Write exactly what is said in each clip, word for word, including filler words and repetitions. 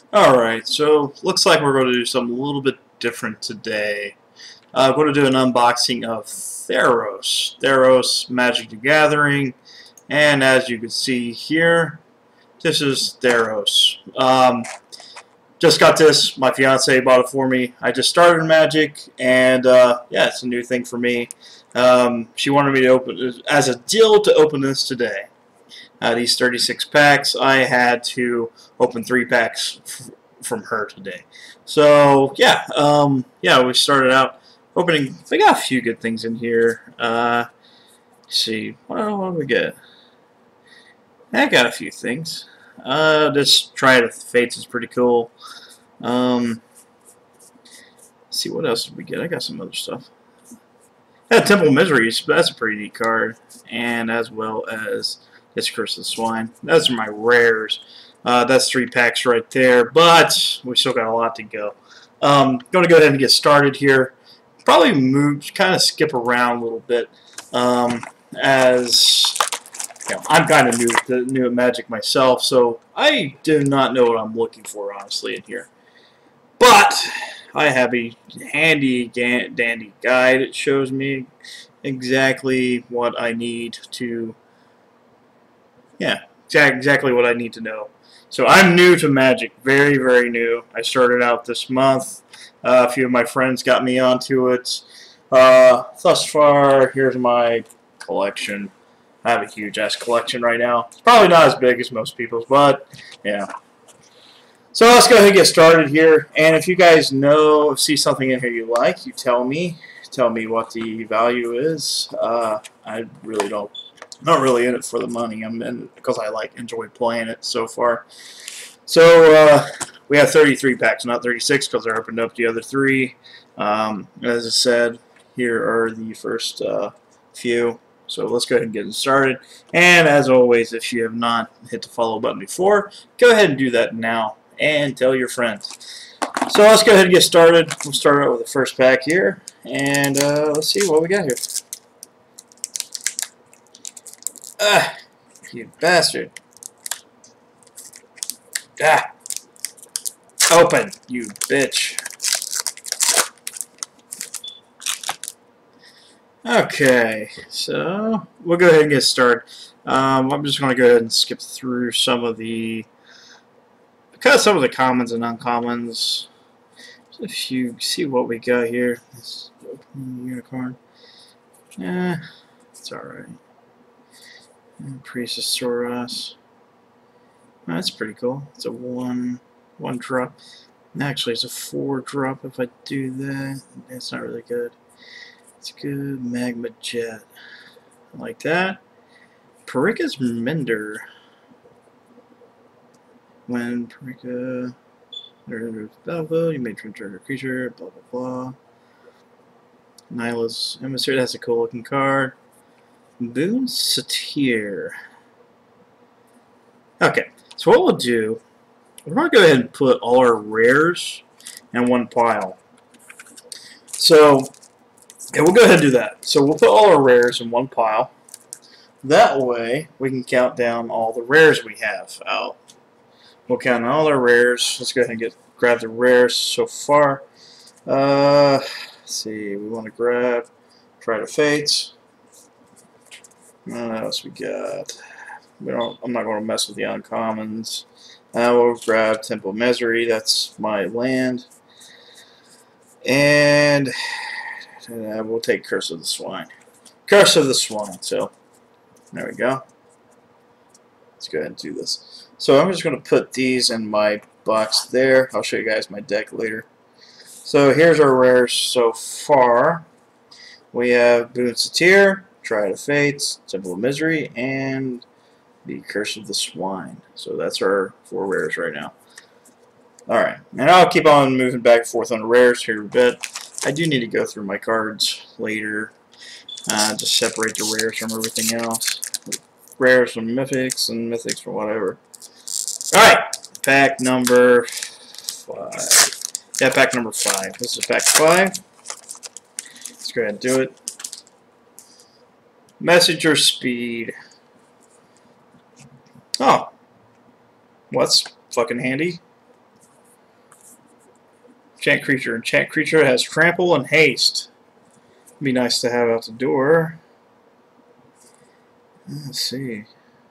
Alright, so looks like we're going to do something a little bit different today. Uh, we're going to do an unboxing of Theros. Theros Magic the Gathering. And as you can see here, this is Theros. Um, just got this. My fiance bought it for me. I just started Magic, and uh, yeah, it's a new thing for me. Um, she wanted me to open, as a deal, to open this today. Uh, these thirty-six packs, I had to open three packs f from her today. So yeah, um, yeah, we started out opening. We got a few good things in here. Uh, let's see, what, what do we get? I got a few things. Uh, this Triad of Fates is pretty cool. Um, let's see, what else did we get? I got some other stuff. Yeah, Temple of Miseries, that's a pretty neat card, and as well as this Curse of the Swine. Those are my rares. Uh, that's three packs right there, but we still got a lot to go. Um, going to go ahead and get started here. Probably move, kind of skip around a little bit, um, as you know, I'm kind of new to new at Magic myself, so I do not know what I'm looking for honestly in here. But I have a handy dandy guide that shows me exactly what I need to. Yeah, exactly what I need to know. So I'm new to Magic, very, very new. I started out this month. Uh, a few of my friends got me onto it. Uh, thus far, here's my collection. I have a huge-ass collection right now. It's probably not as big as most people's, but yeah. So let's go ahead and get started here. And if you guys know, see something in here you like, you tell me. Tell me what the value is. Uh, I really don't. Not really in it for the money. I'm in it because I like enjoy playing it so far. So uh, we have thirty-three packs, not thirty-six, because I opened up the other three. Um, as I said, here are the first uh, few. So let's go ahead and get started. And as always, if you have not hit the follow button before, go ahead and do that now and tell your friends. So let's go ahead and get started. We'll start out with the first pack here, and uh, let's see what we got here. Ah, you bastard. Ah. Open, you bitch. Okay, so we'll go ahead and get started. Um, I'm just going to go ahead and skip through some of the, because some of the commons and uncommons. If you see what we got here, let's open the unicorn. Eh, it's alright. Priest of Soros. Oh, that's pretty cool. It's a one one drop. Actually, it's a four drop if I do that. That's not really good. It's good. Magma Jet. I like that. Parika's Mender. When Parika enters the battlefield, you may turn a creature. Blah blah blah. Nyla's Emissary. That's a cool looking card. Boon Satyr. Okay, so what we'll do, we're going to go ahead and put all our rares in one pile. So, yeah, we'll go ahead and do that. So we'll put all our rares in one pile. That way, we can count down all the rares we have out. We'll count all our rares. Let's go ahead and get grab the rares so far. Uh, let's see, we want to grab Triad of Fates. What else we got? We don't. I'm not going to mess with the uncommons. Uh, we'll grab Temple of Misery. That's my land, and uh, we'll take Curse of the Swine. Curse of the Swine. So there we go. Let's go ahead and do this. So I'm just going to put these in my box there. I'll show you guys my deck later. So here's our rares so far. We have Boon Satyr, Triad of Fates, Temple of Misery, and the Curse of the Swine. So that's our four rares right now. Alright, and I'll keep on moving back and forth on the rares here a bit. I do need to go through my cards later. Uh, just separate the rares from everything else. Rares from mythics and mythics from whatever. Alright, pack number five. Yeah, pack number five. This is pack five. Let's go ahead and do it. Messenger speed. Oh, well, that's fucking handy. Enchant creature. Enchant creature has trample and haste. Be nice to have out the door. Let's see.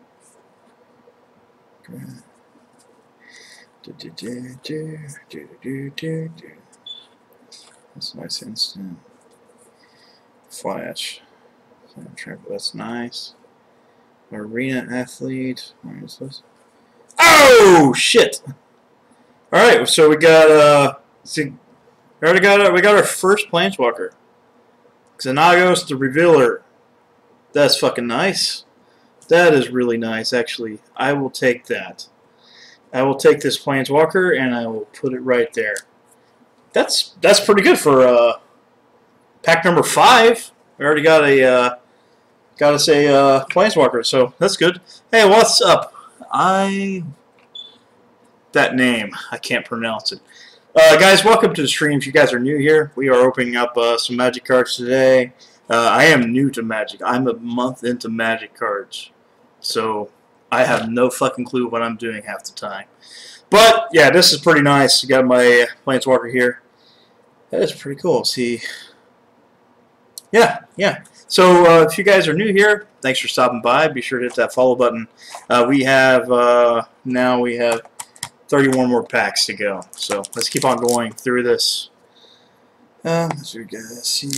That's a nice instant. Flash. Trample. That's nice. Arena athlete. Where is this? Oh shit! All right, so we got uh, see, we already got our, we got our first Planeswalker. Xenagos the Revealer. That's fucking nice. That is really nice, actually. I will take that. I will take this Planeswalker and I will put it right there. That's that's pretty good for uh, pack number five. We already got a uh, got us a uh, Planeswalker, so that's good. Hey, what's up? I that name I can't pronounce it. Uh, guys, welcome to the stream. If you guys are new here, we are opening up uh, some Magic cards today. Uh, I am new to Magic. I'm a month into Magic cards, so I have no fucking clue what I'm doing half the time. But yeah, this is pretty nice. You got my Planeswalker here. That is pretty cool. See, yeah, yeah. So uh, if you guys are new here, thanks for stopping by. Be sure to hit that follow button. Uh, we have uh, now we have thirty-one more packs to go. So let's keep on going through this. Um, as we go, let's see.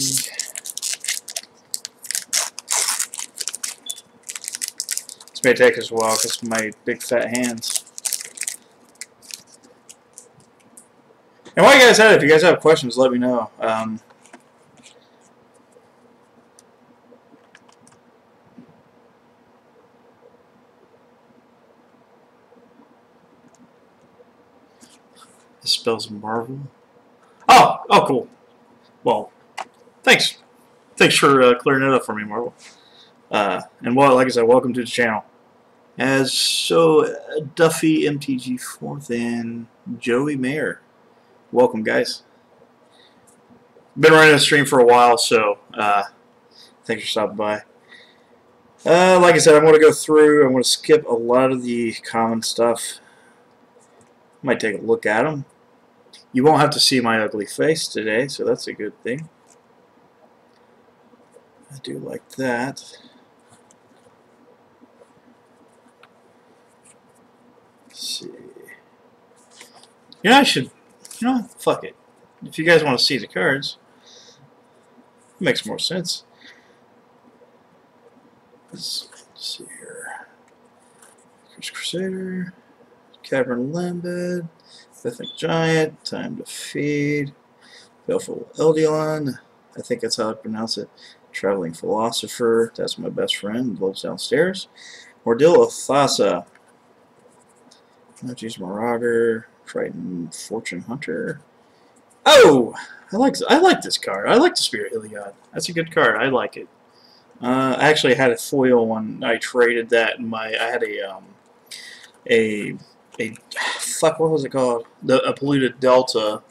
This may take us a while because of my big fat hands. And while you guys at it, if you guys have questions, let me know. Um, this spells Marvel. Oh, oh, cool. Well, thanks. Thanks for uh, clearing it up for me, Marvel. Uh, and well, like I said, welcome to the channel. As so, uh, Duffy M T G fourth and Joey Mayer. Welcome, guys. Been running the stream for a while, so uh, thanks for stopping by. Uh, like I said, I'm going to go through. I'm going to skip a lot of the common stuff. Might take a look at them. You won't have to see my ugly face today, so that's a good thing. I do like that. Let's see. You know, I should. You know, fuck it. If you guys want to see the cards, it makes more sense. Let's, let's see here. Curse Crusader, Cavern Lambed, Ethnic Giant, Time to Feed, Baleful Eldion, I think that's how I pronounce it. Traveling Philosopher, that's my best friend, lives downstairs. Ordeal of Thassa, Magi's Marauder, Triton Fortune Hunter. Oh, I like I like this card. I like the Spirit Iliad. That's a good card. I like it. Uh, I actually had a foil one. I traded that in my. I had a um, a a fuck. What was it called? The a polluted Delta.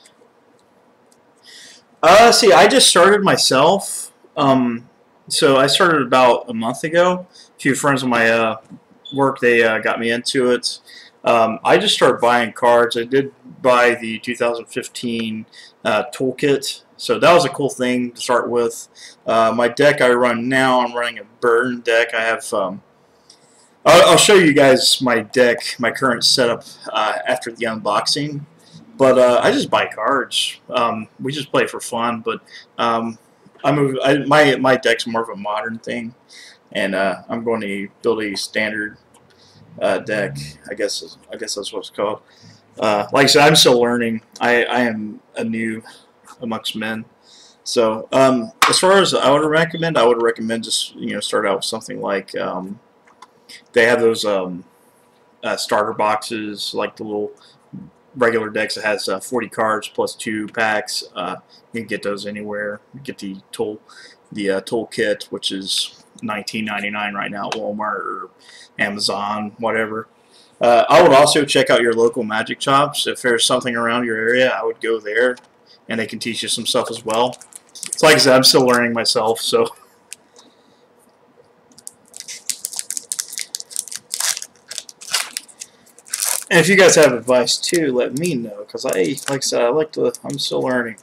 Uh, see, I just started myself. Um, so I started about a month ago. A few friends of my uh, work, they uh, got me into it. Um, I just started buying cards. I did buy the two thousand fifteen uh, toolkit, so that was a cool thing to start with. Uh, my deck I run now, I'm running a burn deck. I have. Um, I'll, I'll show you guys my deck, my current setup uh, after the unboxing. But uh, I just buy cards. Um, we just play for fun. But um, I move. I, my my deck's more of a modern thing, and uh, I'm going to build a standard uh, deck. I guess I guess that's what it's called. Uh, like I said, I'm still learning. I I am a new amongst men. So um, as far as I would recommend, I would recommend just you know start out with something like um, they have those um, uh, starter boxes, like the little regular decks that has uh, forty cards plus two packs. Uh, you can get those anywhere. You get the tool, the uh, toolkit, which is nineteen ninety-nine right now at Walmart or Amazon, whatever. Uh, I would also check out your local magic shops. If there's something around your area, I would go there, and they can teach you some stuff as well. It's like I said, I'm still learning myself, so. And if you guys have advice too, let me know, because I, like I said, I like to. I'm still learning.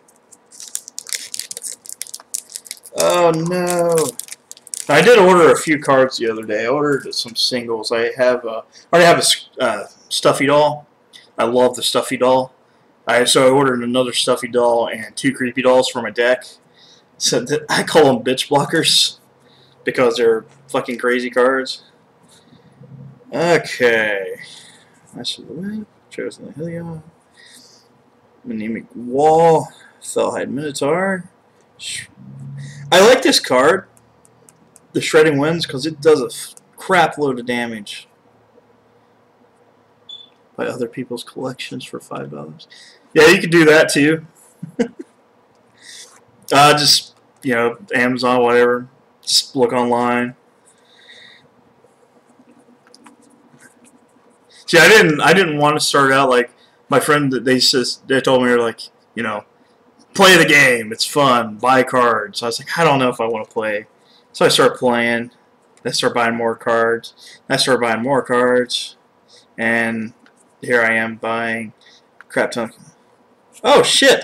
Oh no! I did order a few cards the other day. I ordered some singles. I have a, I already have a uh, Stuffy doll. I love the Stuffy doll. I so I ordered another Stuffy doll and two Creepy dolls for my deck. So that, I call them bitch blockers because they're fucking crazy cards. Okay. I should have chosen the Helion. Anemic Wall. Fellhide Minotaur. I like this card, the Shredding Winds, because it does a crap load of damage. By other people's collections for five dollars. Yeah, you could do that too. uh, just, you know, Amazon, whatever. Just look online. See, I didn't, I didn't want to start out like my friend. They just, they told me, they're like, you know, play the game. It's fun. Buy cards. I was like, I don't know if I want to play. So I start playing. I start buying more cards. I start buying more cards, and here I am buying crap ton. Oh shit!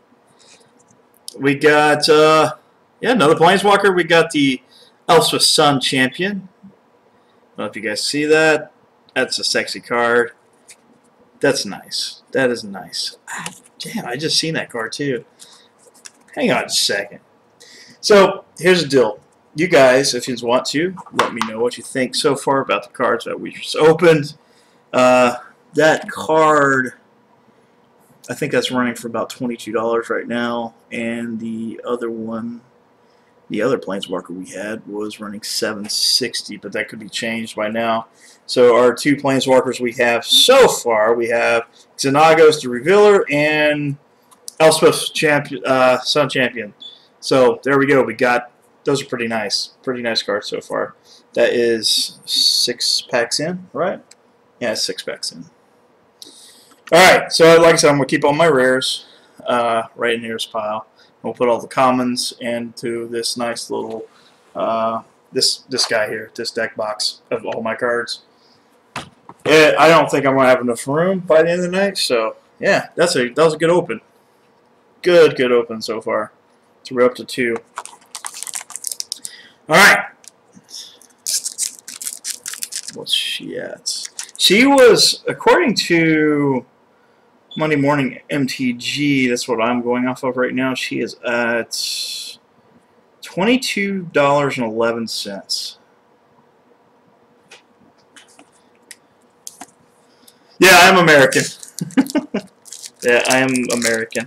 We got uh, yeah, another Planeswalker. We got the Elspeth Sun Champion. I don't know if you guys see that. That's a sexy card. That's nice. That is nice. Ah, damn, I just seen that card too. Hang on a second. So here's the deal. You guys, if you want to, let me know what you think so far about the cards that we just opened. Uh, that card, I think that's running for about twenty-two dollars right now, and the other one, the other Planeswalker we had was running seven sixty, but that could be changed by now. So our two Planeswalkers we have so far, we have Xenagos the Revealer and Elspeth Champion, uh, Sun Champion. So there we go. We got, those are pretty nice. Pretty nice cards so far. That is six packs in, right? Yeah, six packs in. Alright, so like I said, I'm going to keep all my rares uh, right in here's pile. We'll put all the commons into this nice little, uh, this this guy here, this deck box of all my cards. It, I don't think I'm going to have enough room by the end of the night, so yeah, that's a, that was a good open. Good, good open so far. So we're up to two. Alright. What's she at? She was, according to Monday Morning M T G, that's what I'm going off of right now, she is at twenty-two dollars and eleven cents. Yeah, I'm American. Yeah, I am American.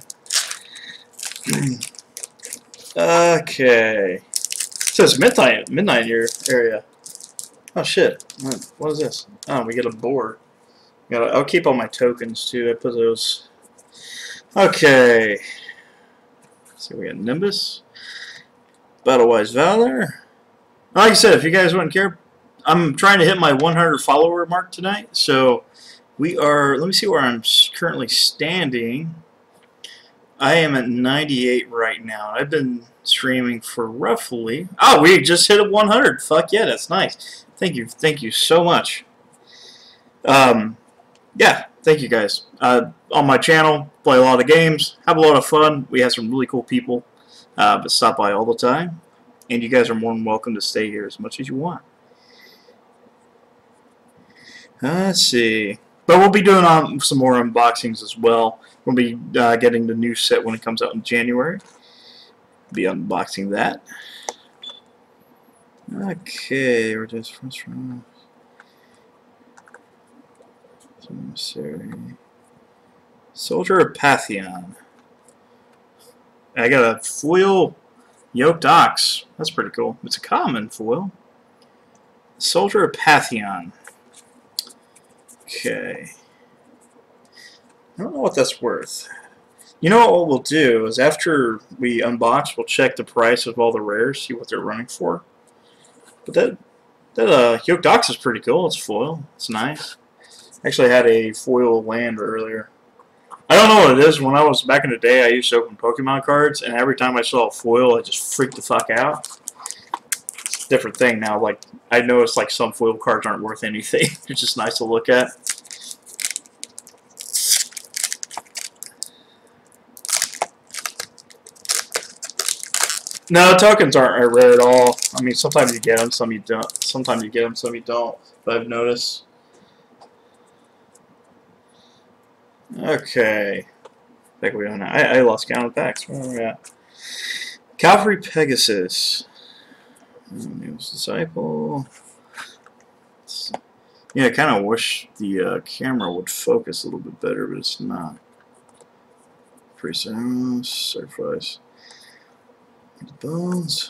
Okay. It says midnight, midnight in your area. Oh shit! What is this? Oh, we get a board. Gotta, I'll keep all my tokens too. I put those. Okay. So we got Nimbus, Battlewise Valor. Like I said, if you guys wouldn't care, I'm trying to hit my one hundred follower mark tonight. So we are. Let me see where I'm currently standing. I am at ninety-eight right now. I've been streaming for roughly. Oh, we just hit a one hundred. Fuck yeah, that's nice. Thank you, thank you so much. Um, yeah, thank you guys. Uh, on my channel, play a lot of games, have a lot of fun. We have some really cool people, uh, but stop by all the time, and you guys are more than welcome to stay here as much as you want. Let's see, but we'll be doing um, some more unboxings as well. We'll be uh, getting the new set when it comes out in January. Be unboxing that. Okay, we're just first round. Soldier of Pantheon. I got a foil Yoked Ox. That's pretty cool. It's a common foil. Soldier of Pantheon. Okay. I don't know what that's worth. You know what we'll do is after we unbox, we'll check the price of all the rares, see what they're running for. But that that uh, Yoked Ox is pretty cool. It's foil. It's nice. Actually, I had a foil land earlier. I don't know what it is. When I was back in the day, I used to open Pokemon cards, and every time I saw a foil, I just freaked the fuck out. It's a different thing now. Like I noticed, like some foil cards aren't worth anything. It's just nice to look at. No, tokens aren't rare at all. I mean, sometimes you get them, some you don't. Sometimes you get them, some you don't. But I've noticed. Okay. Back we on. I, I lost count of packs. Where are we at? Calvary Pegasus. News Disciple. Yeah, I kind of wish the uh, camera would focus a little bit better, but it's not. Pre-sales, sacrifice. The bones.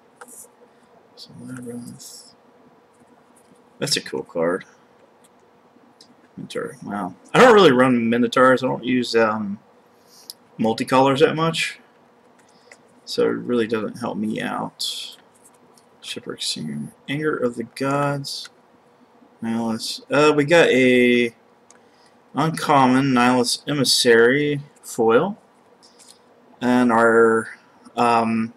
That's a cool card. Minotaur. Wow. I don't really run Minotaurs. I don't use um, multicolors that much. So it really doesn't help me out. Shipwreck Singer. Anger of the Gods. Nihilus. Uh, we got a uncommon Nihilus Emissary foil. And our um,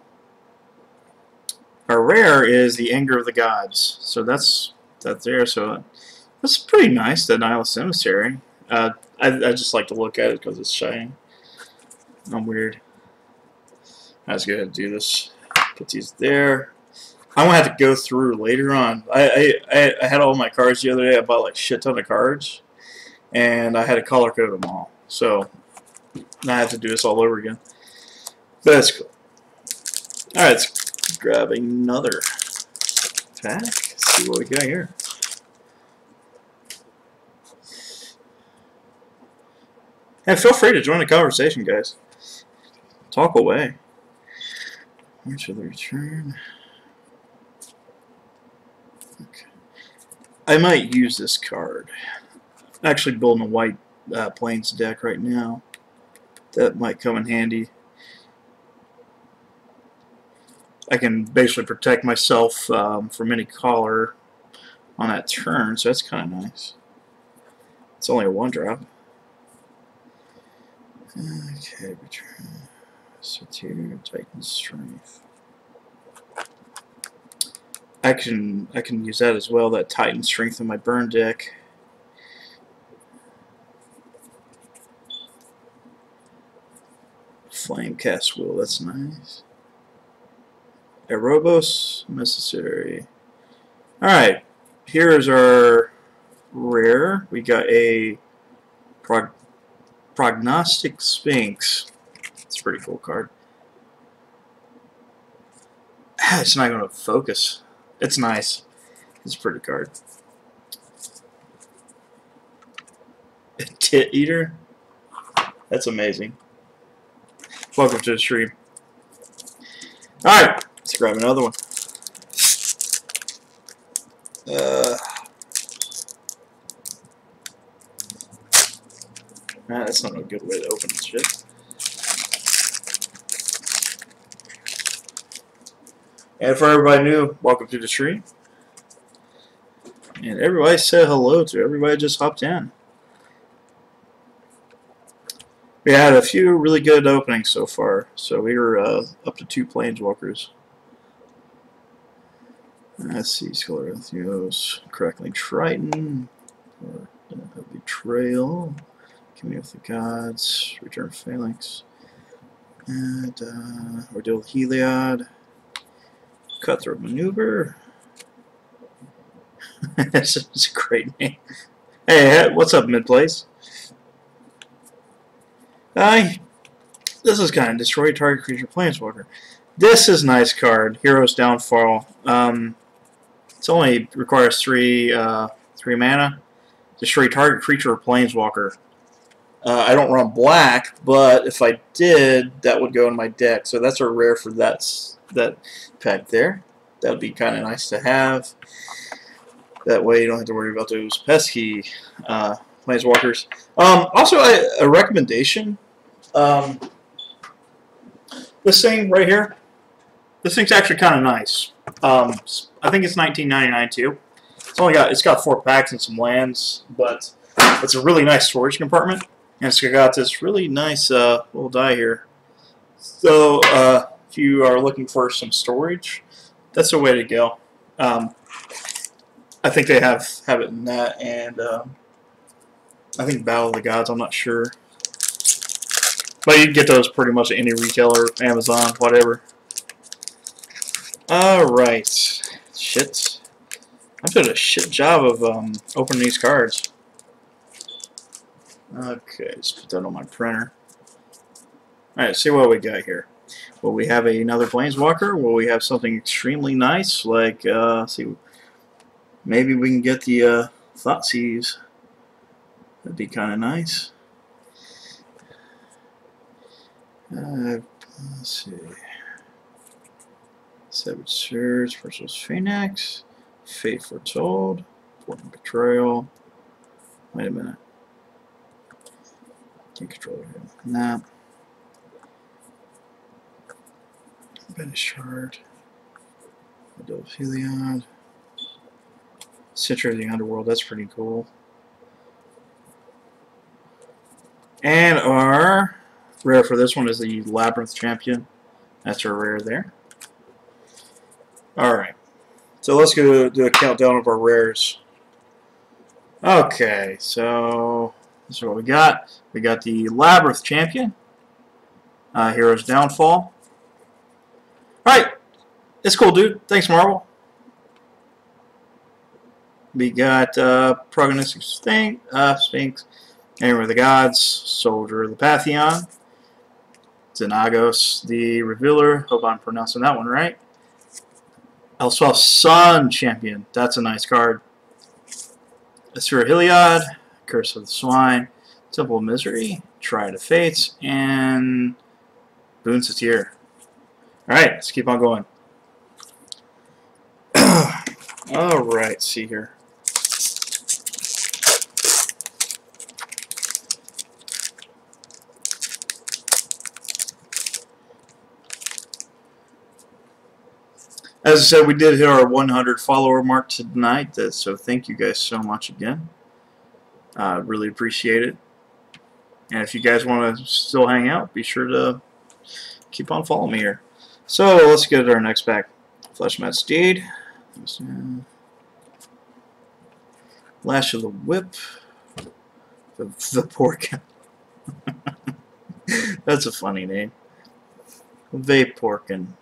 our rare is the Anger of the Gods. So that's that's there. So that's pretty nice, the Nihilus Emissary. Uh, I, I just like to look at it because it's shiny. I'm weird. Let's go ahead and do this. Put these there. I'm gonna have to go through later on. I, I I had all my cards the other day. I bought like a shit ton of cards, and I had to color code them all. So now I have to do this all over again. But that's cool. All right, let's grab another pack. Let's see what we got here. And feel free to join the conversation, guys. Talk away. March of the Return. Okay. I might use this card. I'm actually building a white uh, Plains deck right now. That might come in handy. I can basically protect myself um, from any caller on that turn, so that's kind of nice. It's only a one drop. Okay, return. Satyr, Titan Strength. I can I can use that as well. That Titan Strength in my burn deck. Flamecast Wheel, that's nice. Erebos Emissary. Alright, here's our rare. We got a prog Prognostic Sphinx. It's a pretty cool card. It's not going to focus. It's nice. It's a pretty card. A Tit Eater? That's amazing. Welcome to the stream. Alright, let's grab another one. Uh, nah, that's not a good way to open this shit. And for everybody new, welcome to the stream. And everybody said hello to everybody just hopped in. We had a few really good openings so far, so we were uh, up to two Planeswalkers. Let's see, Scholar of Theos, Crackling Triton, or uh, Betrayal, Communion with the Gods, Return of Phalanx, and uh, Ordeal with Heliod, Cutthroat Maneuver. That's a great name. Hey, what's up, mid-place? Uh, this is kind of destroy target creature Planeswalker. This is a nice card, Hero's Downfall. Um, it only requires three uh, three mana. Destroy target creature or Planeswalker. Uh, I don't run black, but if I did, that would go in my deck. So that's a rare for that that pack there. That would be kind of nice to have. That way you don't have to worry about those pesky uh, Planeswalkers. Um, also, I, a recommendation. Um, this thing right here. This thing's actually kind of nice. Um, I think it's nineteen ninety-nine too. It's only got it's got four packs and some lands, but it's a really nice storage compartment, and it's got this really nice uh, little die here. So uh, if you are looking for some storage, that's the way to go. Um, I think they have have it in that, and um, I think Battle of the Gods. I'm not sure, but you can get those pretty much at any retailer, Amazon, whatever. Alright. Shit. I'm doing a shit job of um, opening these cards. Okay, let's put that on my printer. Alright, see what we got here. Will we have another Planeswalker? Will we have something extremely nice? Like, uh, see, maybe we can get the uh, Thoughtseize. That'd be kind of nice. Uh, let's see. Savage Surge versus Phoenix. Fate Foretold. Important Betrayal. Wait a minute. Can't control him. Nah. Banish Shard. Adult Heliod. Citra of the Underworld. That's pretty cool. And our rare for this one is the Labyrinth Champion. That's our rare there. Alright. So let's go do a countdown of our rares. Okay, so this is what we got. We got the Labyrinth Champion. Uh, Hero's Downfall. Alright. It's cool, dude. Thanks, Marvel. We got uh, Prognostic Sphinx, uh, Sphinx, Hammer of the Gods, Soldier of the Pantheon, Xenagos the Revealer. Hope I'm pronouncing that one right. Elspeth Sun Champion. That's a nice card. Asura Heliod, Curse of the Swine, Temple of Misery, Triad of Fates, and Boon Satir. Alright, let's keep on going. Alright, see here. As I said, we did hit our one hundred follower mark tonight, so thank you guys so much again. Uh, really appreciate it. And if you guys want to still hang out, be sure to keep on following me here. So let's get to our next pack. Fleshmat Steed. Lash of the Whip. The, the Porkin. That's a funny name. Vaporkin.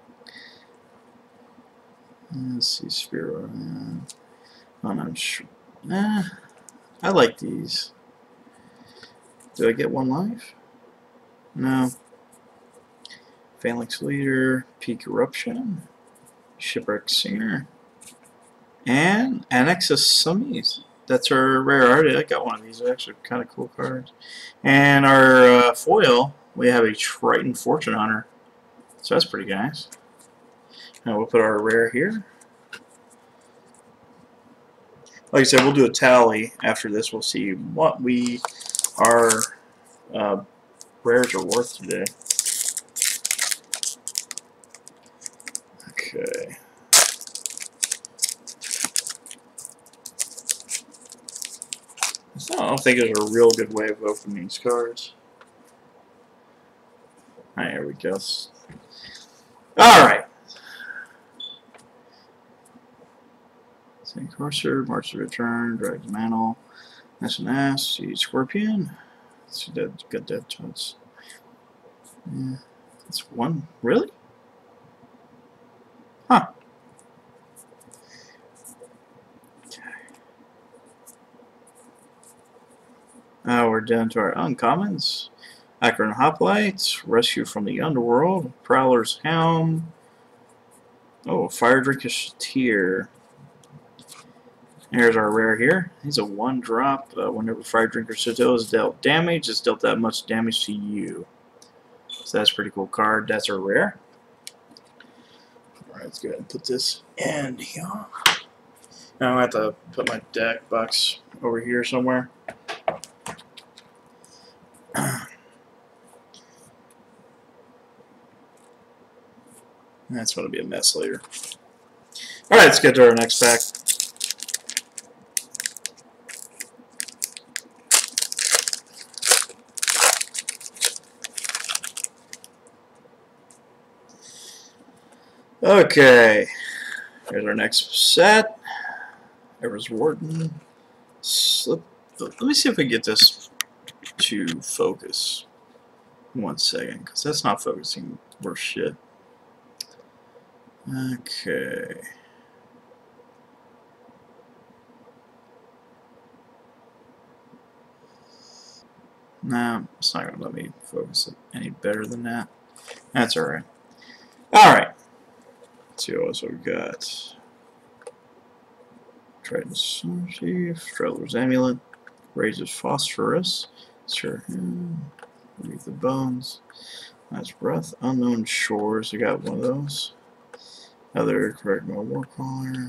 Let's see, Spiro. Uh, I'm not sure. Nah, I like these. Do I get one life? No. Phalanx Leader, Peak Eruption, Shipwreck Singer, and Annexus Summies. That's our rare. Already, I got one of these. They're actually kind of cool cards. And our uh, foil, we have a Triton Fortune Hunter. So that's pretty nice. Now we'll put our rare here. Like I said, we'll do a tally after this. We'll see what we our uh, rares are worth today. Okay. So I don't think there's a real good way of opening these cards. Alright, here we go. Alright. Saint Courser, March of Return, Dragon's Mantle, S and S, see Scorpion. Let's see that got that chance. Yeah, that's one. Really? Huh. Okay. Now we're down to our uncommons. Akron Hoplites, Rescue from the Underworld, Prowler's Helm. Oh, Fire Drinker's Tear. Here's our rare here. He's a one drop. Uh, whenever Fire Drinker Citadel is dealt damage, it's dealt that much damage to you. So that's a pretty cool card. That's our rare. Alright, let's go ahead and put this in here. Now I have to put my deck box over here somewhere. That's going to be a mess later. Alright, let's get to our next pack. Okay, here's our next set. Ever's Warden. Slip. Let me see if we can get this to focus. One second, because that's not focusing worth shit. Okay. No, it's not going to let me focus it any better than that. That's alright. Alright. Let's see what else we got. Triton's Chief, Traveler's Amulet, raises phosphorus. Sure. Read the bones. That's breath. Unknown shores. I got one of those. Other correct no war caller.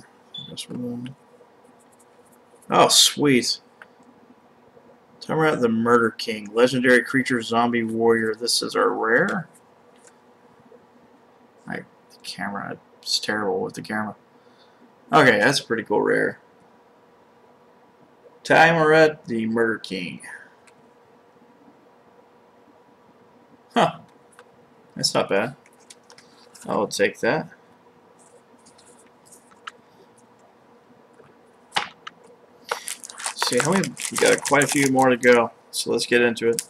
Oh, sweet. Timer the Murder King. Legendary creature, zombie warrior. This is our rare. My camera. It's terrible with the camera. Okay, that's a pretty cool rare. Timer the Murder King. Huh. That's not bad. I'll take that. See how many? We got quite a few more to go, so let's get into it.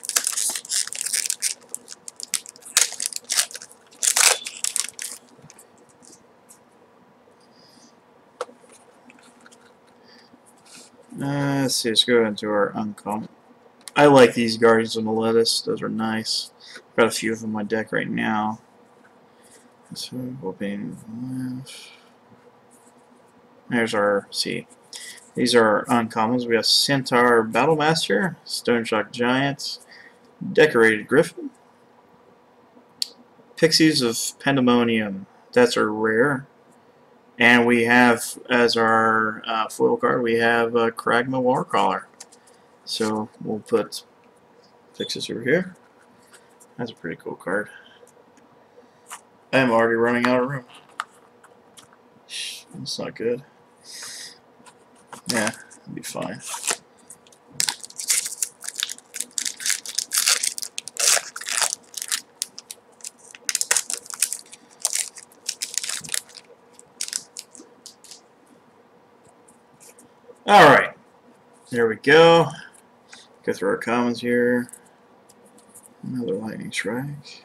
Uh, let's see. Let's go into our uncommon. I like these Guardians of Meletis. Those are nice. Got a few of them in my deck right now. So whooping. There's our. See. These are uncommons. We have Centaur Battlemaster, Stoneshock Giant, Decorated Griffin, Pixies of Pandemonium. That's our rare. And we have, as our uh, foil card, we have uh, Kragma Warcaller. So we'll put Pixies over here. That's a pretty cool card. I am already running out of room. That's not good. Yeah, it'll be fine. Alright, there we go. Go through our commons here. Another Lightning Strike.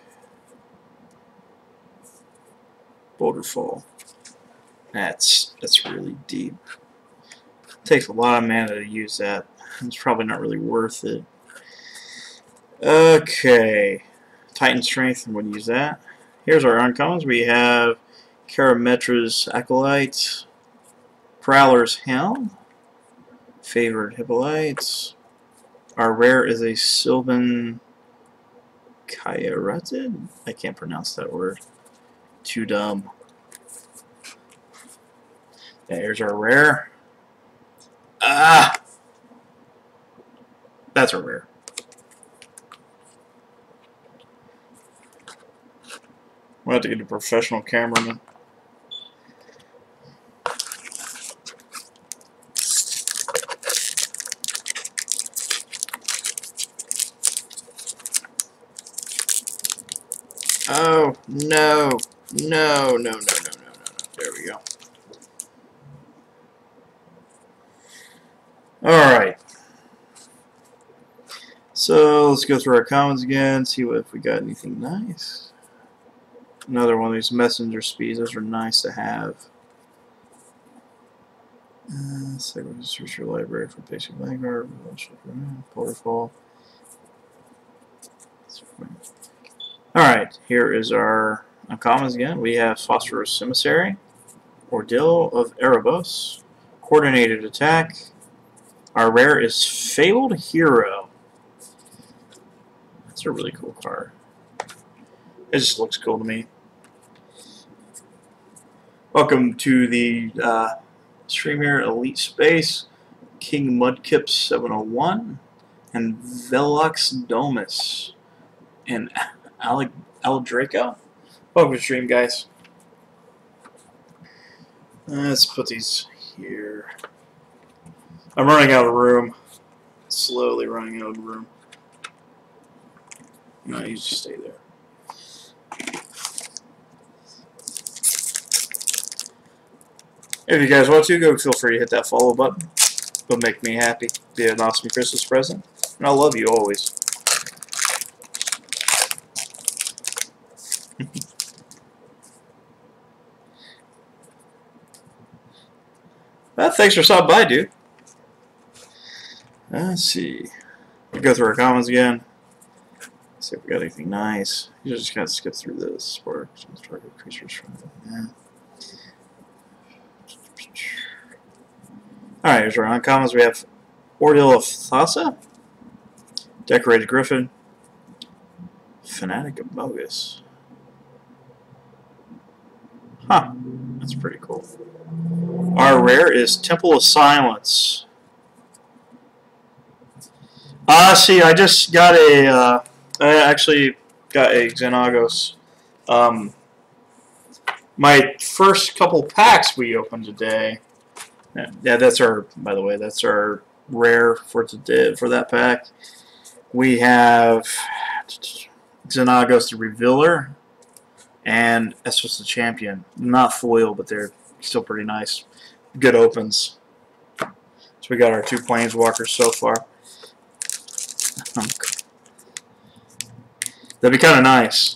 Boulderfall. That's that's really deep. Takes a lot of mana to use that. It's probably not really worth it. Okay. Titan Strength, I'm going to use that. Here's our uncommons. We have Karametra's Acolyte, Prowler's Helm, Favored Hippolytes. Our rare is a Sylvan Kyaratid? I can't pronounce that word. Too dumb. There's our rare. Ah! That's a rare. We'll have to get a professional cameraman. Oh, no. No, no, no, no, no, no, no. There we go. Alright. So let's go through our commons again, see what if we got anything nice. Another one of these messenger speeds, those are nice to have. Uh, so we'll search your library for basic Vanguard, Waterfall. Alright, here is our uncommons again. We have Phosphorus Emissary, Ordeal of Erebos, Coordinated Attack. Our rare is Fabled Hero. That's a really cool card. It just looks cool to me. Welcome to the uh, stream here, Elite Space, King Mudkip seven oh one, and Velox Domus, and Aldraco. Welcome to the stream, guys. Let's put these here. I'm running out of room. Slowly running out of room. No, you just stay there. If you guys want to, go feel free to hit that follow button. It'll make me happy. Be an awesome Christmas present. And I love you always. Well, thanks for stopping by, dude. Let's see. We'll go through our comments again. See if we got anything nice. You just gotta skip through this. For target creatures from yeah. Alright, here's our uncommons. We have Ordeal of Thassa, Decorated Griffin, Fanatic of Bogus. Huh, that's pretty cool. Our rare is Temple of Silence. Ah, uh, see, I just got a, uh, I actually got a Xenagos. Um, my first couple packs we opened today. Yeah, that's our, by the way, that's our rare for today, for that pack. We have Xenagos the Revealer and Estus the Champion. Not foil, but they're still pretty nice. Good opens. So we got our two Planeswalkers so far. That'd be kind of nice.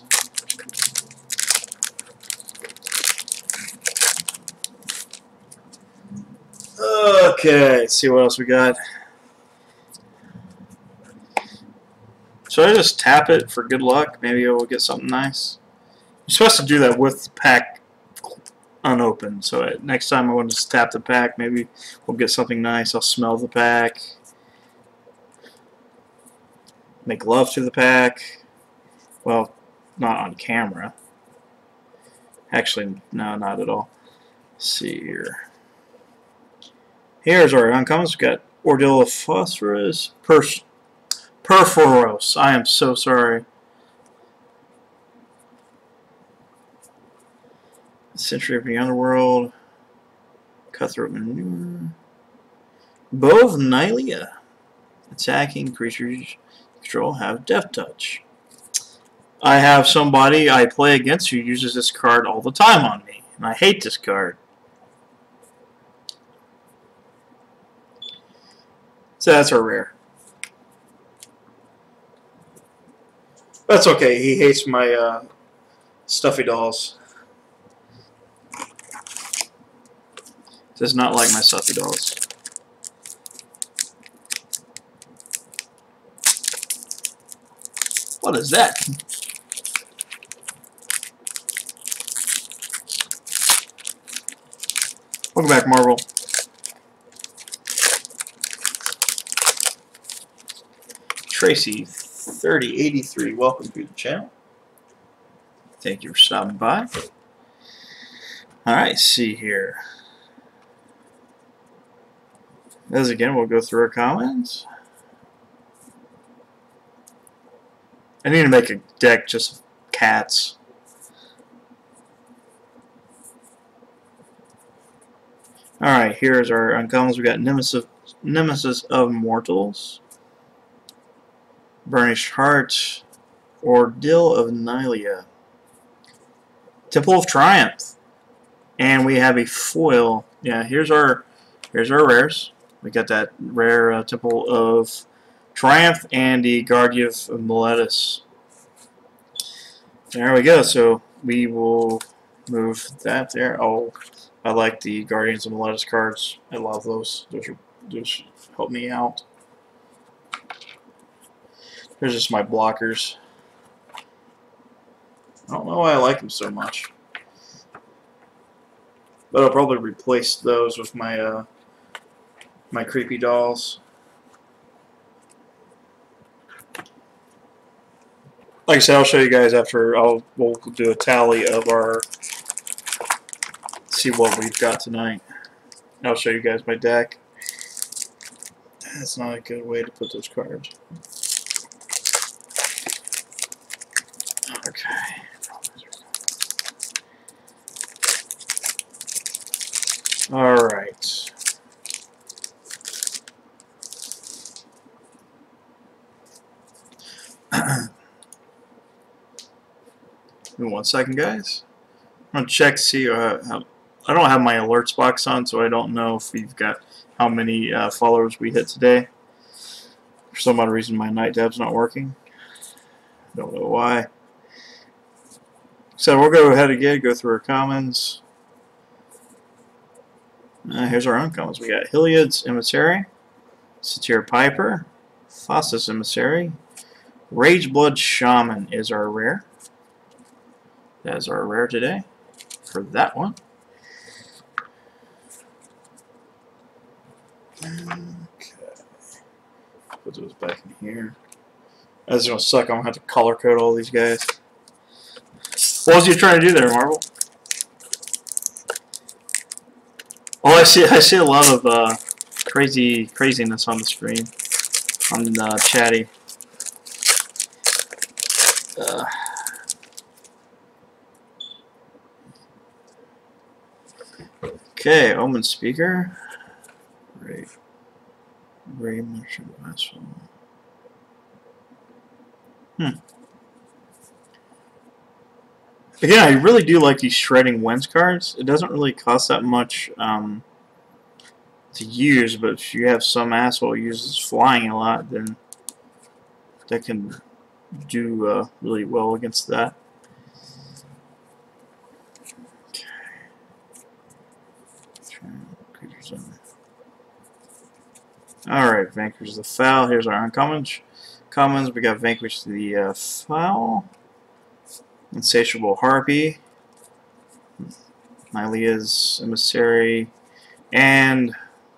Okay, let's see what else we got. Should I just tap it for good luck? Maybe we'll get something nice. You're supposed to do that with the pack unopened. So next time I want to just tap the pack, maybe we'll get something nice. I'll smell the pack. Make love to the pack. Well, not on camera. Actually, no, not at all. Let's see here. Here's our uncommons. We've got Ordeal of Phosphorus, Pers Perforos. I am so sorry. Century of the Underworld, Cutthroat Manure, Bow of Nylea. Attacking creatures you control have Death Touch. I have somebody I play against who uses this card all the time on me, and I hate this card. So that's our rare. That's okay. He hates my uh, stuffy dolls. Does not like my stuffy dolls. What is that? Welcome back, Marvel. Tracy thirty eighty-three, welcome to the channel. Thank you for stopping by. Alright, see here. As again, we'll go through our comments. I need to make a deck just cats. Alright, here's our uncommons. We got Nemesis, Nemesis of Mortals, Burnished Heart, Ordeal of Nylea, Temple of Triumph, and we have a foil. Yeah, here's our here's our rares. We got that rare uh, Temple of Triumph and the Guardian of Meletis. There we go. So we will move that there. Oh, I like the Guardians of Meletis cards. I love those. Those, are, those help me out. There's just my blockers. I don't know why I like them so much. But I'll probably replace those with my uh, my creepy dolls. Like I said, I'll show you guys after. I'll we'll do a tally of our. See what we've got tonight. I'll show you guys my deck. That's not a good way to put those cards. Okay. All right. Give me one second, guys. I'm gonna check to see. Uh, how, I don't have my alerts box on, so I don't know if we've got how many uh, followers we hit today. For some odd reason, my night tab's not working. Don't know why. So we'll go ahead again, go through our comments. Uh, here's our uncommons. We got Hilliard's Emissary, Satyr Piper, Thassa's Emissary, Rageblood Shaman is our rare. That is our rare today for that one. Okay. Put those back in here. That's gonna suck. I'm gonna have to color code all these guys. What was you trying to do there, Marvel? Oh, I see. I see a lot of uh, crazy craziness on the screen, on the uh, chatty. Uh, okay, Omen Speaker. Ray. Ray Mushroom Asphalt. Hmm. Again, I really do like these Shredding Winds cards. It doesn't really cost that much um, to use, but if you have some asshole who uses flying a lot, then that can do uh, really well against that. Okay. Alright, Vanquish the Foul. Here's our uncommons. Commons, we got Vanquish the uh, Foul. Insatiable Harpy, Nylea's Emissary, and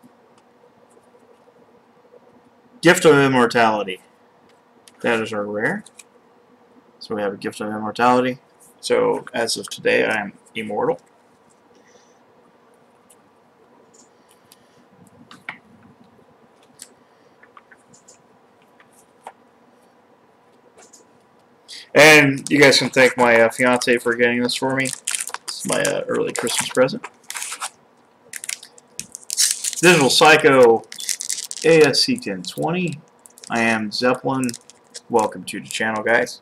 Gift of Immortality. That is our rare. So we have a Gift of Immortality. So as of today, I am immortal. And you guys can thank my uh, fiance for getting this for me. It's my uh, early Christmas present. Digital Psycho A S C ten twenty. I am Zeppelin. Welcome to the channel, guys.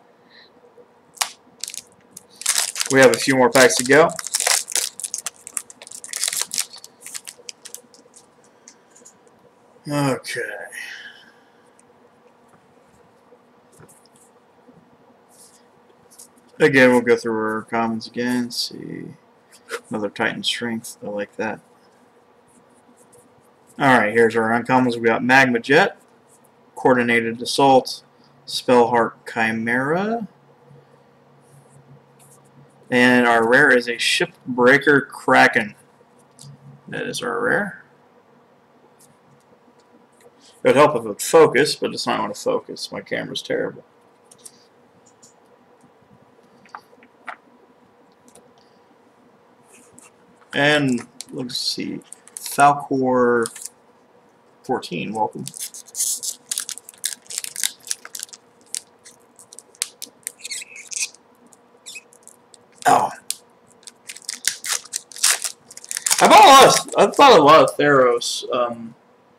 We have a few more packs to go. Okay. Again, we'll go through our commons again. See, another Titan Strength. I like that. Alright, here's our uncommons. We got Magma Jet, Coordinated Assault, Spellheart Chimera, and our rare is a Shipbreaker Kraken. That is our rare. It would help if it would focus, but it's not going to focus. My camera's terrible. And let's see, Falcor fourteen, welcome. Oh, I bought a lot. Of, I bought a lot of Theros um,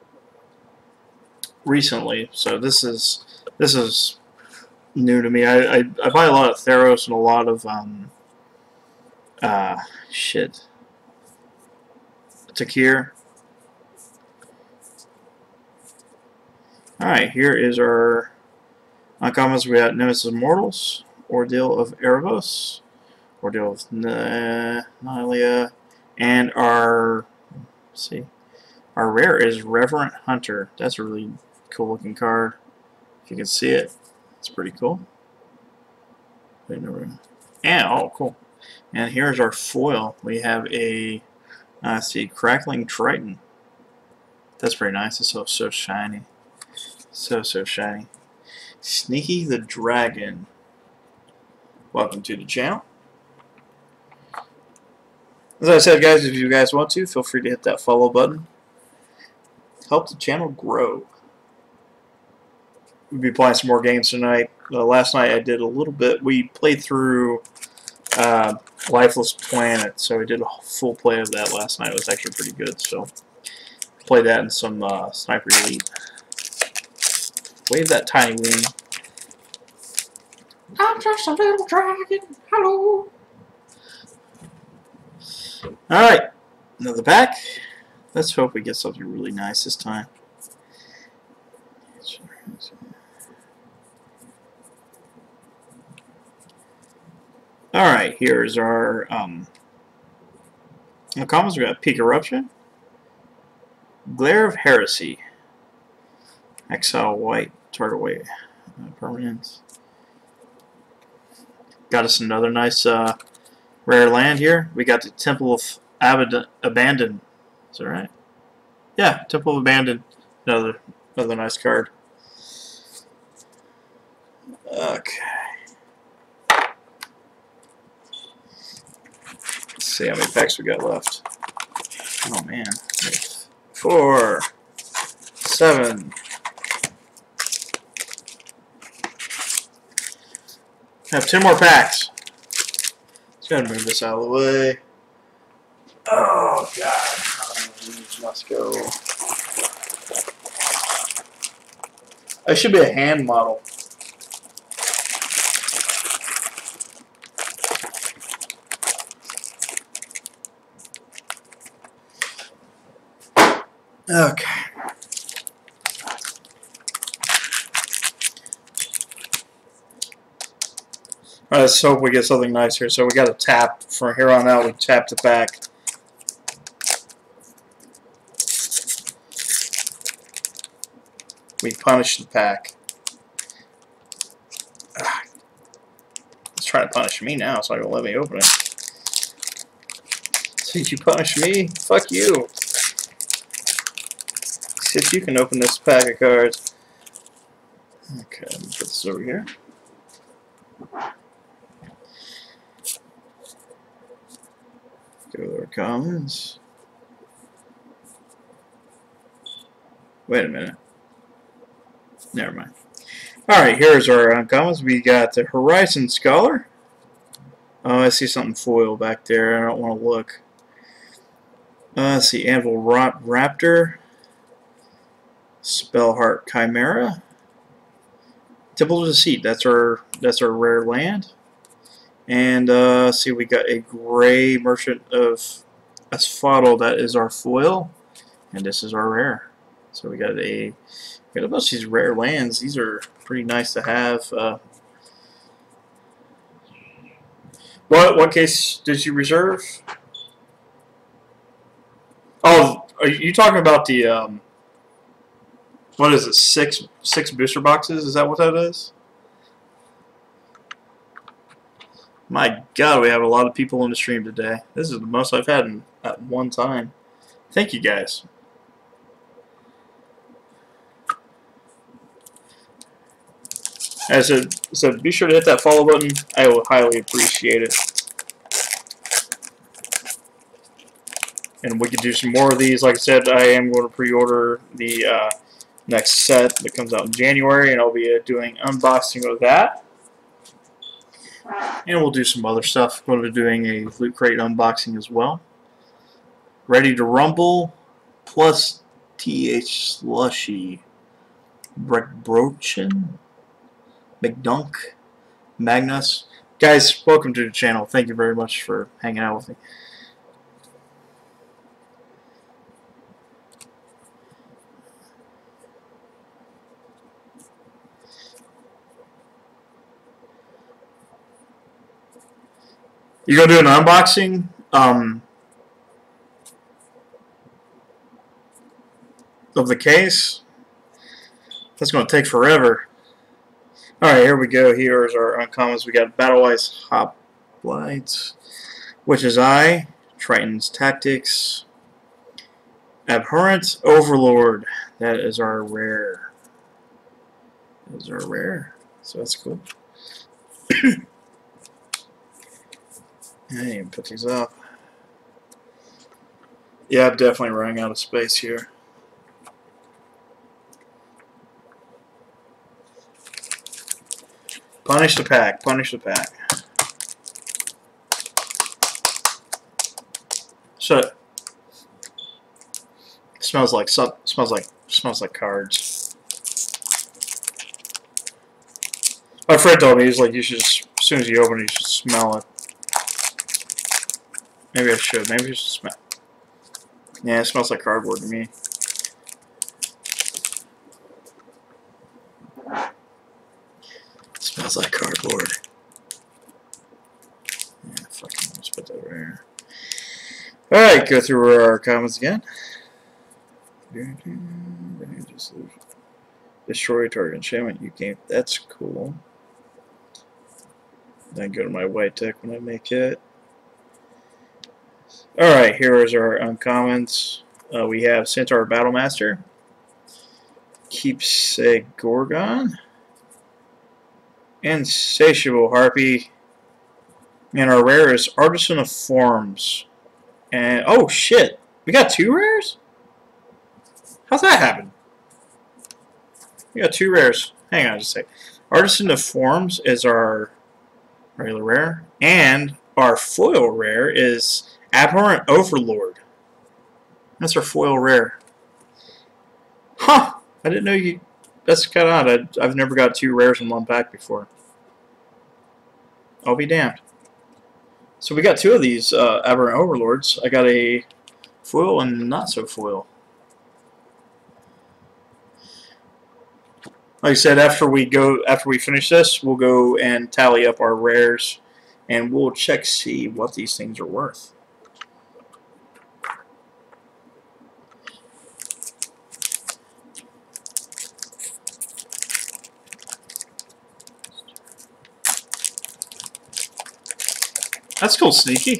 recently, so this is this is new to me. I, I I buy a lot of Theros and a lot of um uh shit. Takir. Alright, here is our uncommons. We got Nemesis Immortals, Ordeal of Erebos, Ordeal of Nylea, and our, let's see, our rare is Reverent Hunter. That's a really cool looking card. If you can see it, it's pretty cool. And, oh, cool. And here's our foil. We have a I uh, see, Crackling Triton. That's pretty nice. It's so, so shiny. So, so shiny. Sneaky the Dragon. Welcome to the channel. As I said, guys, if you guys want to, feel free to hit that follow button. Help the channel grow. We'll be playing some more games tonight. Uh, last night I did a little bit. We played through uh, Lifeless Planet, so we did a full play of that last night. It was actually pretty good, so played that in some uh, Sniper Elite. Wave that tiny wing. I'm just a little dragon. Hello. Alright, another pack. Let's hope we get something really nice this time. Alright, here's our um, In the comments, we got Peak Eruption, Glare of Heresy, Exile White, target weight, uh, permanent. Got us another nice uh, rare land here. We got the Temple of Abad Abandon. Is that right? Yeah, Temple of Abandon. Another, another nice card. Okay. Let's see how many packs we got left. Oh man. Four. Seven. I have ten more packs. Just gotta move this out of the way. Oh god. Let's go. I should be a hand model. Okay. Alright, let's hope we get something nice here. So we got to tap. From here on out, we tap the pack. We punish the pack. Ah. It's trying to punish me now, so I don't let me open it. So you punish me? Fuck you. See if you can open this pack of cards. Okay, let me put this over here. Go to our commons. Wait a minute. Never mind. Alright, here's our uncommons. We got the Horizon Scholar. Oh, I see something foil back there. I don't want to look. Uh, let's see, Anvil Raptor. Spellheart Chimera. Temple of Deceit. That's our that's our rare land. And uh, see, we got a gray Merchant of Asphodel. That is our foil, and this is our rare. So we got a we got a bunch of these rare lands. These are pretty nice to have. Uh, what what case did you reserve? Oh, are you talking about the um, what is it? Six six booster boxes? Is that what that is? My God, we have a lot of people on the stream today. This is the most I've had in, at one time. Thank you, guys. As I said, so be sure to hit that follow button. I will highly appreciate it. And we can do some more of these. Like I said, I am going to pre-order the uh, next set that comes out in January, and I'll be uh, doing unboxing of that. And we'll do some other stuff. We'll be doing a Loot Crate unboxing as well. Ready to Rumble plus T H Slushy. Breckbrochen. McDunk. Magnus. Guys, welcome to the channel. Thank you very much for hanging out with me. You gonna do an unboxing? Um, of the case? That's gonna take forever. Alright, here we go. Here's our uncommons. We got Battlewise Hoplites, Which is I, Triton's Tactics, Abhorrent Overlord. That is our rare. That is our rare. So that's cool. I didn't even put these up. Yeah, I'm definitely running out of space here. Punish the pack. Punish the pack. Shut it. Smells like smells like smells like cards. My friend told me, he's like, you should just, as soon as you open it, you should smell it. Maybe I should. Maybe you should smell. Yeah, it smells like cardboard to me. It smells like cardboard. Yeah, fucking let's put that over here. Alright, go through our comments again. Destroy target enchantment you gain. That's cool. Then go to my white deck when I make it. Alright, here is our uncommons. Uh, we have Centaur Battlemaster, Keepsake Gorgon, Insatiable Harpy, and our rare is Artisan of Forms. And oh shit, we got two rares? How's that happen? We got two rares. Hang on just a sec. Artisan of Forms is our regular rare, and our foil rare is Abhorrent Overlord. That's our foil rare. Huh! I didn't know you. That's kind of odd. I, I've never got two rares in one pack before. I'll be damned. So we got two of these uh, Aberrant Overlords. I got a foil and not so foil. Like I said, after we go, after we finish this, we'll go and tally up our rares, and we'll check see what these things are worth. That's cool, sneaky.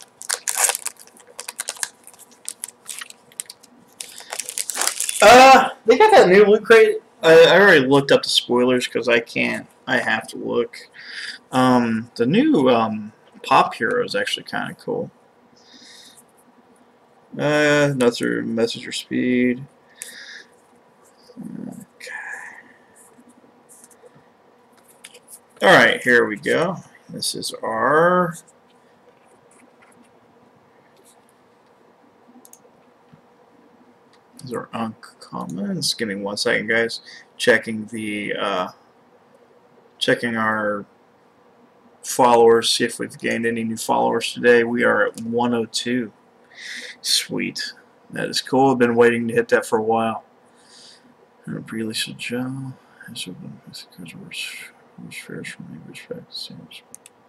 Uh, they got that new loot crate. I, I already looked up the spoilers because I can't. I have to look. Um, the new um, Pop Hero is actually kind of cool. Uh, another messenger speed. Okay. All right, here we go. This is our. These are uncommons. Give me one second, guys. Checking the, uh, checking our followers. See if we've gained any new followers today. We are at one oh two. Sweet. That is cool. I've been waiting to hit that for a while. Really, so Joe. This because we're fares from English back to Sam's.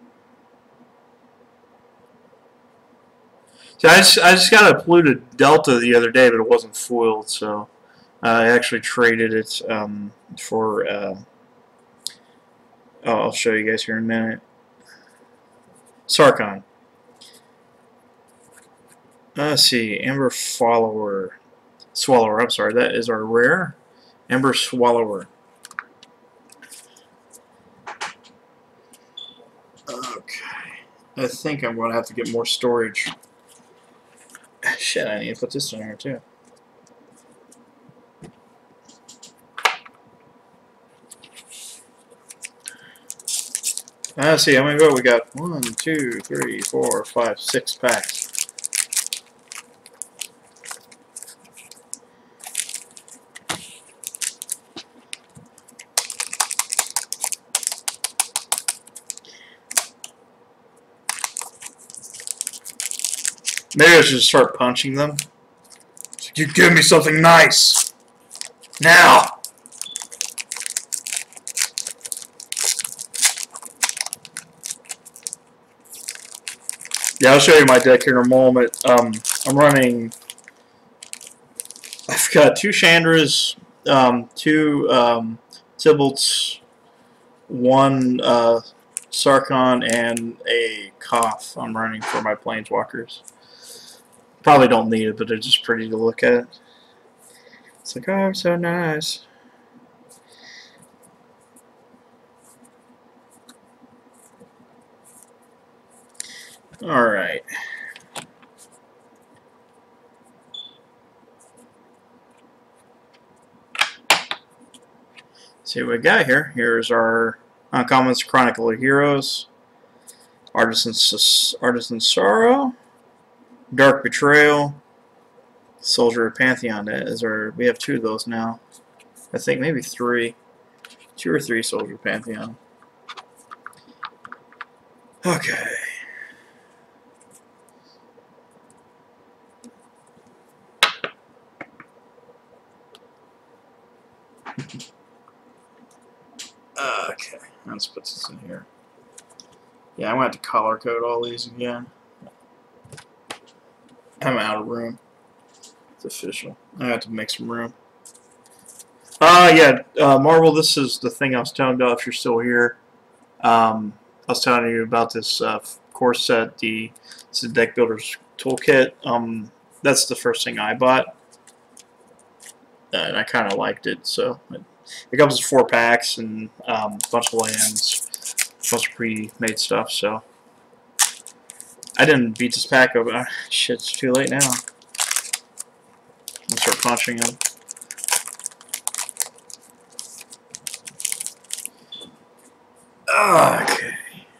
So I just, I just got a polluted Delta the other day, but it wasn't foiled, so I actually traded it um, for, uh, oh, I'll show you guys here in a minute. Sarkhan. Uh, let's see, Ember Follower, Swallower, I'm sorry, that is our rare, Ember Swallower. Okay, I think I'm going to have to get more storage. Shit, I need to put this in here too. Let's see, how many vote we got? One, two, three, four, five, six packs. Maybe I should start punching them. You give me something nice. Now. Yeah, I'll show you my deck here in a moment. Um, I'm running. I've got two Chandras, um, two um, Tybalts, one uh, Sarkhan, and a Koth I'm running for my Planeswalkers. Probably don't need it, but it's just pretty to look at. It's like, oh, so nice. Alright. See what we got here. Here's our uncommons: Chronicle of Heroes, Artisan, Artisan Sorrow, Dark Betrayal, Soldier of Pantheon. That is our. We have two of those now. I think maybe three, two or three Soldier of Pantheon. Okay. Okay, let's put this in here. Yeah, I'm going to have to color code all these again. I'm out of room. It's official. I have to make some room. Uh, yeah, uh, Marvel, this is the thing I was telling you about if you're still here. Um, I was telling you about this uh, course set, the, it's the Deck Builder's Toolkit. Um, that's the first thing I bought. And I kind of liked it. So it, it comes with four packs and um, a bunch of lands, a bunch of pre-made stuff. So I didn't beat this pack up. Uh, shit, it's too late now. I'm gonna start punching them. Okay.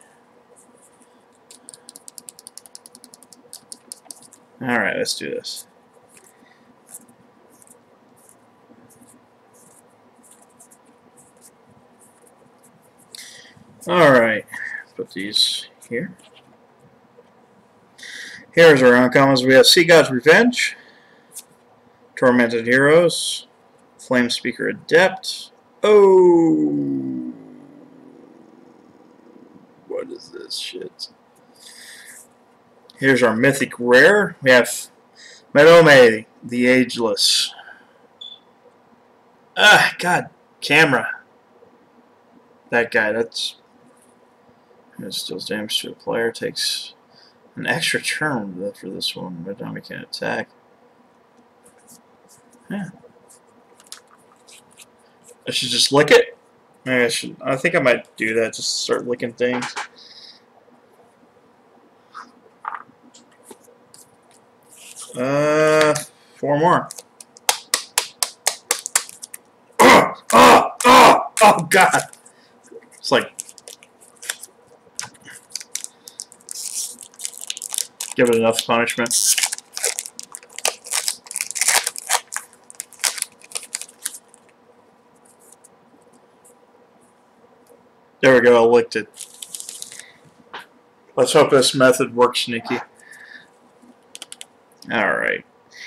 Alright, let's do this. Alright, put these here. Here's our uncommons. We have Sea God's Revenge, Tormented Heroes, Flame Speaker Adept. Oh, what is this shit? Here's our Mythic Rare. We have Medome, the Ageless. Ah, God, camera. That guy, that's... It deals damage to a player, takes an extra turn for this one. Medome can't attack. Yeah. I should just lick it? Maybe I should. I think I might do that, just start licking things. Uh, four more. Oh, oh, oh, oh, God. It's like, give it enough punishment. There we go, I licked it. Let's hope this method works, sneaky. Alright.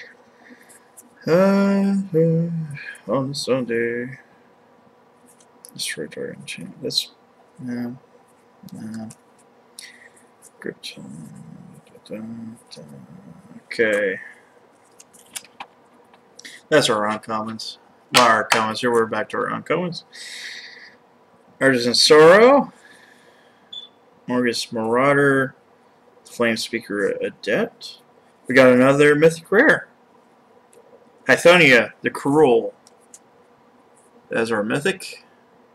Uh, uh, on Sunday. Destroy target and change. That's. No. No. Good. Okay. That's our uncommons. Our uncommons. Here we're back to our uncommons. Artisan Sorrow. Morgus Marauder. Flame Speaker Adept. We got another Mythic Rare. Hythonia, the Cruel. That's our Mythic.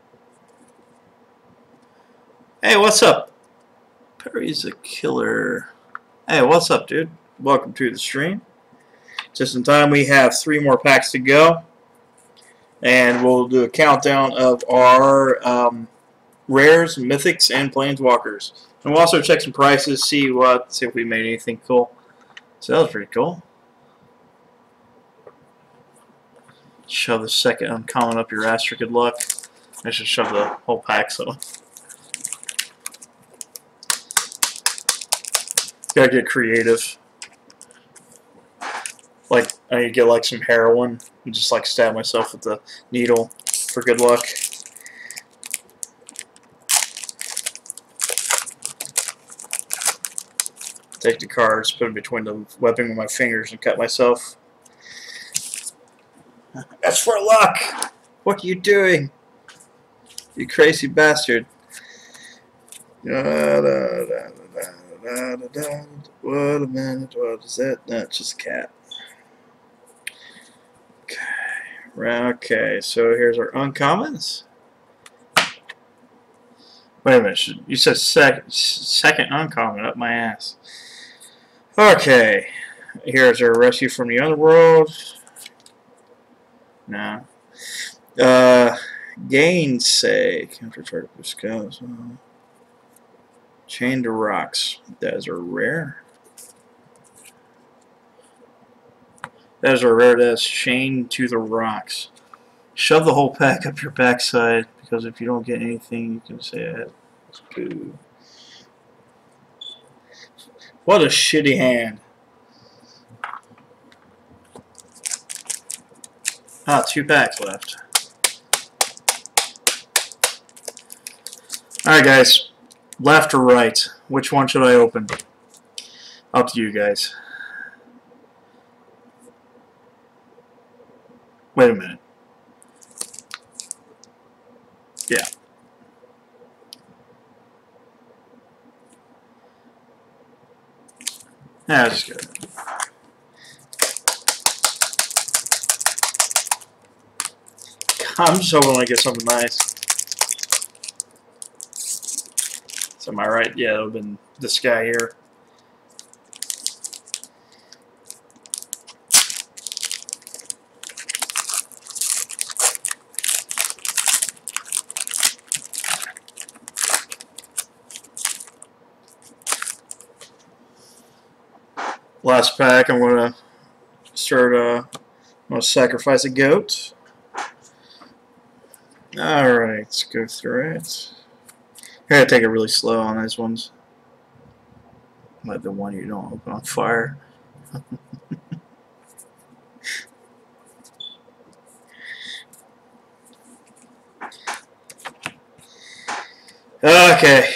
Hey, what's up? Perry's a Killer. Hey, what's up, dude? Welcome to the stream. Just in time, we have three more packs to go. And we'll do a countdown of our um, rares, mythics, and planeswalkers. And we'll also check some prices, see what, see if we made anything cool. So that was pretty cool. Shove the second uncommon up your ass for good luck. I should shove the whole pack, so. Gotta get creative. Like, I need to get like some heroin and just like stab myself with the needle for good luck. Take the cards, put them between the webbing of my fingers, and cut myself. That's for luck! What are you doing? You crazy bastard. Da, da, da, da, da, da, da. What a minute, what is that? No, it's just a cat. Okay, okay, so here's our uncommons. Wait a minute, you said sec second uncommon up my ass. Okay, here's our Rescue from the Underworld. No. Uh, Gainsay. Counter target for scouts. Oh. Chain to Rocks. That is a rare. That is a rare. That's Chain to the Rocks. Shove the whole pack up your backside, because if you don't get anything, you can say it. Poo. What a shitty hand. Ah, two packs left. Alright guys, left or right? Which one should I open? Up to you guys. Wait a minute. Yeah. Yeah, that's good. I'm just hoping I get something nice. So am I right? Yeah, it would have been this guy here. Last pack, I'm going to start, uh, I'm going to sacrifice a goat. Alright, let's go through it. I gotta take it really slow on these ones. Like the one you don't open on fire. Okay.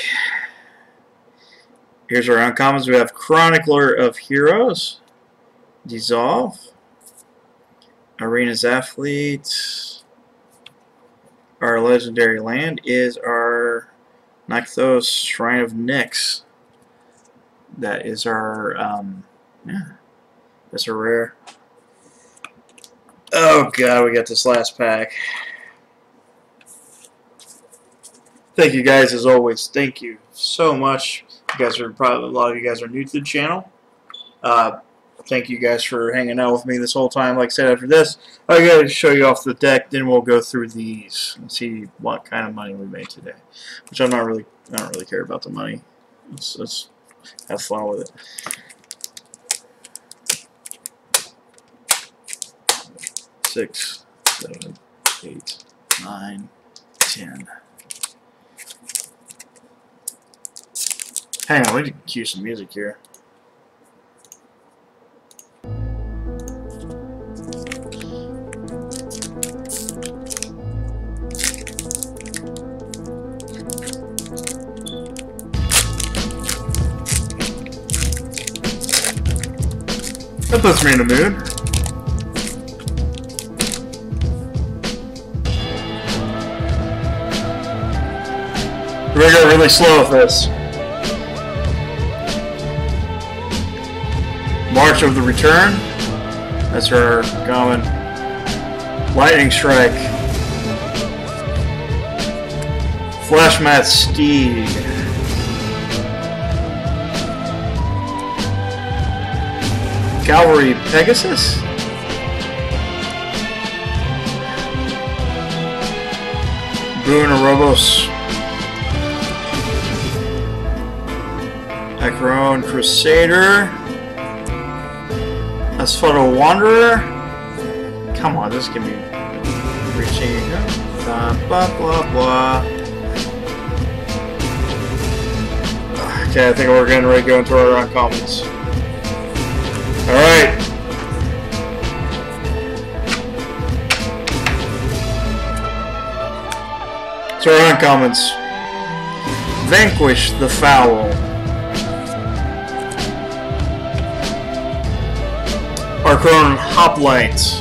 Here's our uncommons. We have Chronicler of Heroes, Dissolve, Arena's Athlete. Our legendary land is our Nykthos Shrine of Nyx. That is our, um, yeah, that's a rare. Oh god, we got this last pack. Thank you guys as always. Thank you so much. You guys are probably, a lot of you guys are new to the channel. Uh, thank you guys for hanging out with me this whole time. Like I said, after this, I gotta show you off the deck. Then we'll go through these and see what kind of money we made today. Which I'm not really, I don't really care about the money. Let's, let's have fun with it. Six, seven, eight, nine, ten. Hang on, we need to cue some music here. That puts me in the mood. We're gonna go really slow with this. March of the Return. That's our common. Lightning Strike. Flashmat Steed. Cavalry Pegasus. Boon Orobos. Acheron Crusader. Asphodel Wanderer. Come on, this can be reaching. Blah blah blah blah. Okay, I think we're getting ready to go into our uncommons. Alright. So our uncommons. Vanquish the Foul. Archon Hoplite.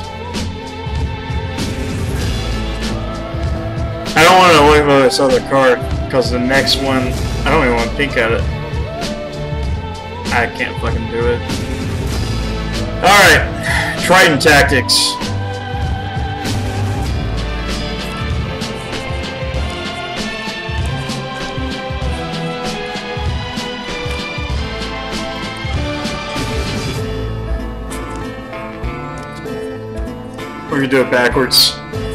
I don't want to look at this other card because the next one, I don't even want to peek at it. I can't fucking do it. Alright, Triton Tactics. We're gonna do it backwards.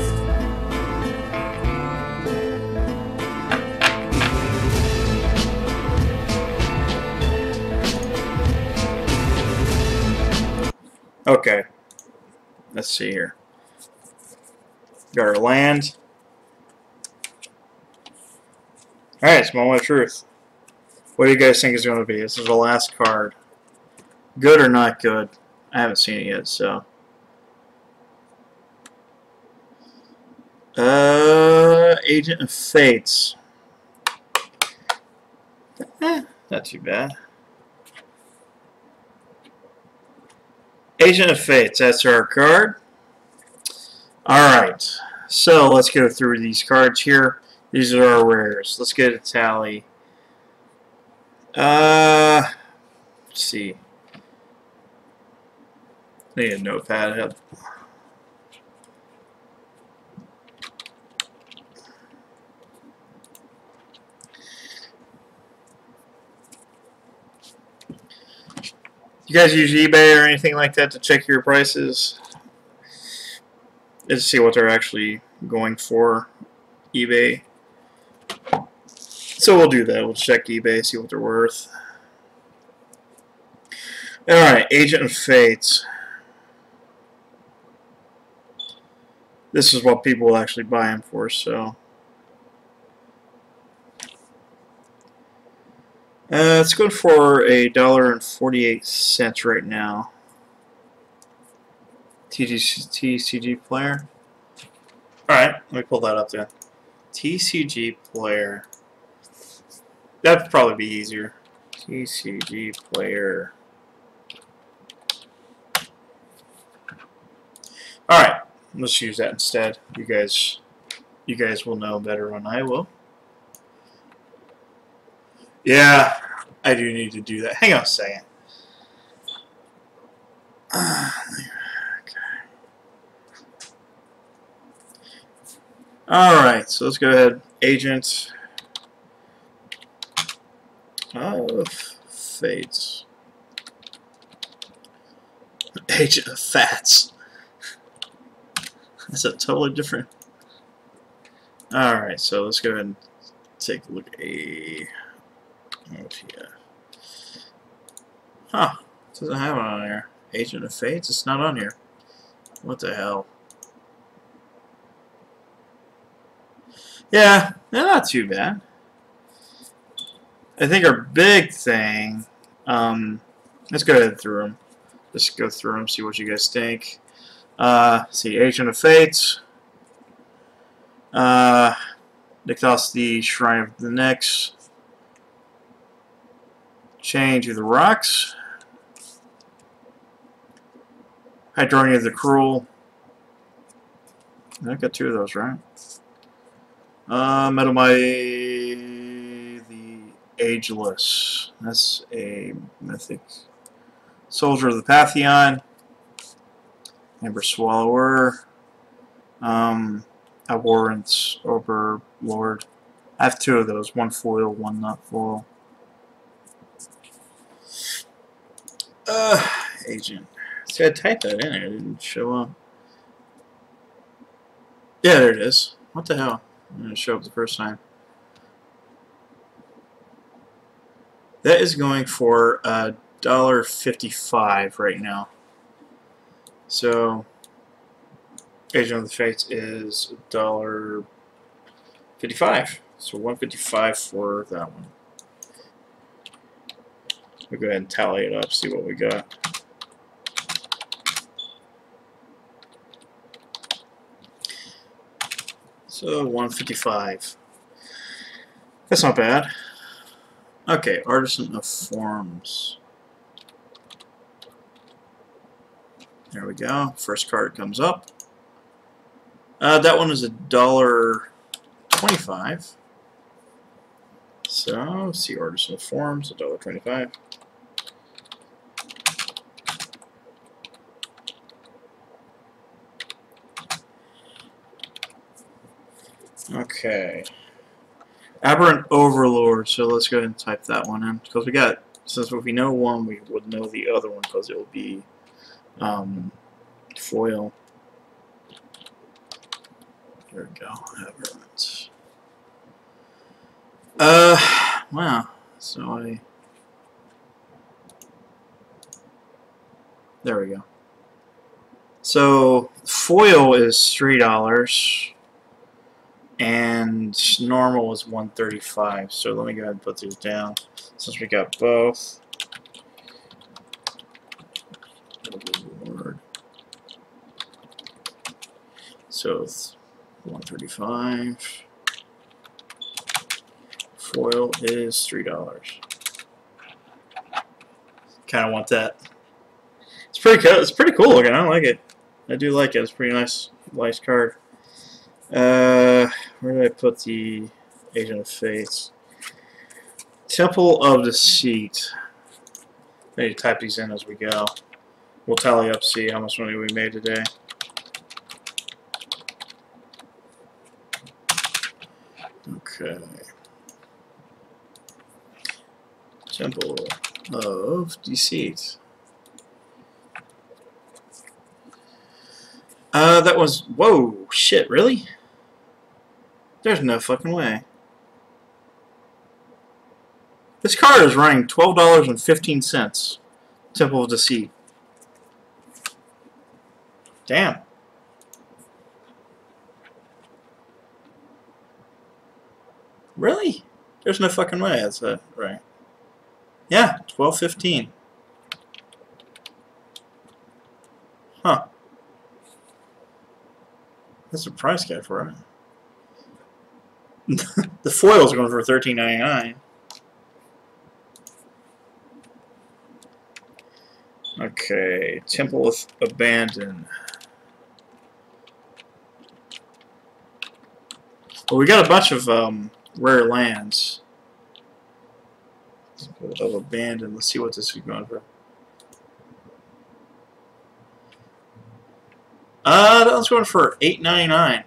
Okay. Let's see here. Got our land. Alright, it's Moment of Truth. What do you guys think is going to be? This is the last card. Good or not good? I haven't seen it yet, so. Uh, Agent of Fates. Eh, not too bad. Agent of Fates, that's our card. Alright, so let's go through these cards here. These are our rares. Let's get a tally. Uh, let's see. I need a notepad. You guys use eBay or anything like that to check your prices? Just see what they're actually going for. eBay. So we'll do that. We'll check eBay, see what they're worth. Alright, Agent of Fates. This is what people will actually buy them for, so. Uh, it's good for a dollar and forty-eight cents right now. T C G player. Alright, let me pull that up then. T C G player. That'd probably be easier. T C G player. Alright, let's use that instead. You guys you guys will know better than I will. Yeah, I do need to do that. Hang on a second. Uh, okay. Alright, so let's go ahead. Agent of Fates. Agent of Fats. That's a totally different. Alright, so let's go ahead and take a look at a. Oh, yeah. Huh. It doesn't have it on here. Agent of Fates? It's not on here. What the hell? Yeah, they're not too bad. I think our big thing. Um, let's go ahead through them. Just go through them, see what you guys think. Uh, see, Agent of Fates. Uh, Nykthos, the Shrine of the Nyx. Change of the Rocks. Hydronia the Cruel. I got two of those, right? Uh, Metalmai the Ageless. That's a mythic. Soldier of the Pantheon. Amber Swallower. Um, Abhorrent Overlord. I have two of those. One foil, one not foil. Uh, agent. See, I typed that in. It didn't show up. Yeah, there it is. What the hell? I'm going to show up the first time. That is going for a dollar fifty-five right now. So, Agent of the Fates is a dollar fifty-five. So one fifty-five for that one. We'll go ahead and tally it up, see what we got. So one fifty-five. That's not bad. Okay, Artisan of Forms. There we go. First card comes up. Uh, that one is a dollar twenty-five. So see Artisan of Forms, a dollar twenty-five. Okay. Aberrant Overlord, so let's go ahead and type that one in. Because we got, since if we know one, we would know the other one because it will be um, foil. There we go, Aberrant. Uh, wow. So I. There we go. So foil is three dollars. And normal is one thirty-five. So let me go ahead and put these down since we got both. So it's one thirty-five. Foil is three dollars. Kind of want that. It's pretty cool. It's pretty cool looking. I like it. I do like it. It's pretty nice Last card. Uh, where did I put the Agent of Fates? Temple of Deceit. I need to type these in as we go. We'll tally up, see how much money we made today. Okay. Temple of Deceit. Uh, that was... Whoa, shit, really? There's no fucking way. This card is running twelve dollars and fifteen cents. Temple of Deceit. Damn. Really? There's no fucking way that's that, right? Yeah, twelve fifteen. Huh. That's a price guide for it. The foil's going for thirteen ninety-nine. Okay, Temple of Abandon. Well, we got a bunch of um, rare lands of Abandon. Let's see what this is going for. Uh, that one's going for eight ninety-nine.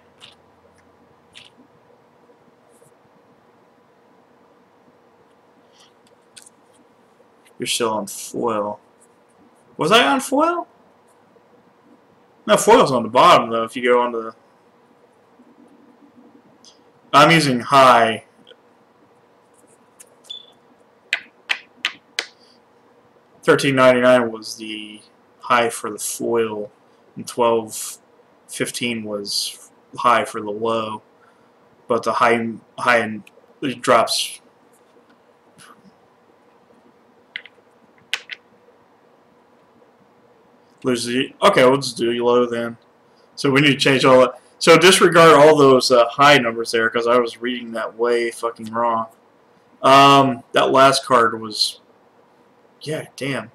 You're still on foil. Was I on foil? No, foil's on the bottom though. If you go on the, I'm using high. thirteen ninety-nine was the high for the foil, and twelve fifteen was high for the low. But the high high end it drops. Lose the okay. We'll just do low then. So we need to change all that. So disregard all those uh, high numbers there because I was reading that way fucking wrong. Um, that last card was, yeah, damn.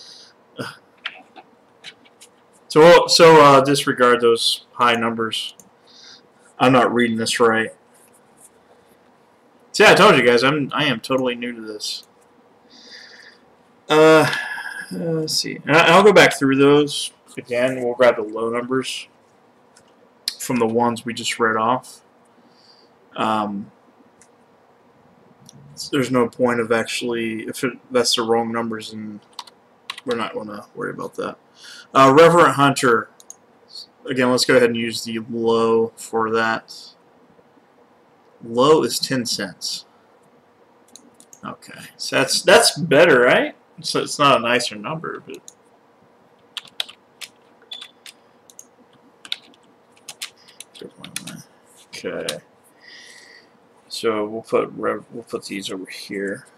So so uh, disregard those high numbers. I'm not reading this right. See, I told you guys, I'm I am totally new to this. Uh. Uh, let's see. And I'll go back through those again. We'll grab the low numbers from the ones we just read off. Um, there's no point of actually, if it, that's the wrong numbers, and we're not going to worry about that. Uh, Reverent Hunter. Again, let's go ahead and use the low for that. Low is ten cents. Okay, so that's that's better, right? So it's not a nicer number, but okay. So we'll put rev, we'll put these over here.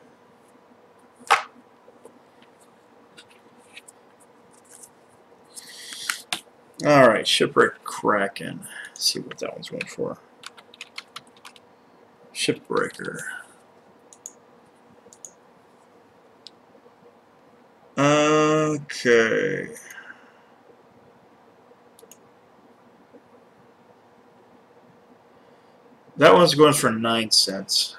All right, Shipwreck Kraken. Let's see what that one's going for. Shipbreaker. Okay. That one's going for nine cents.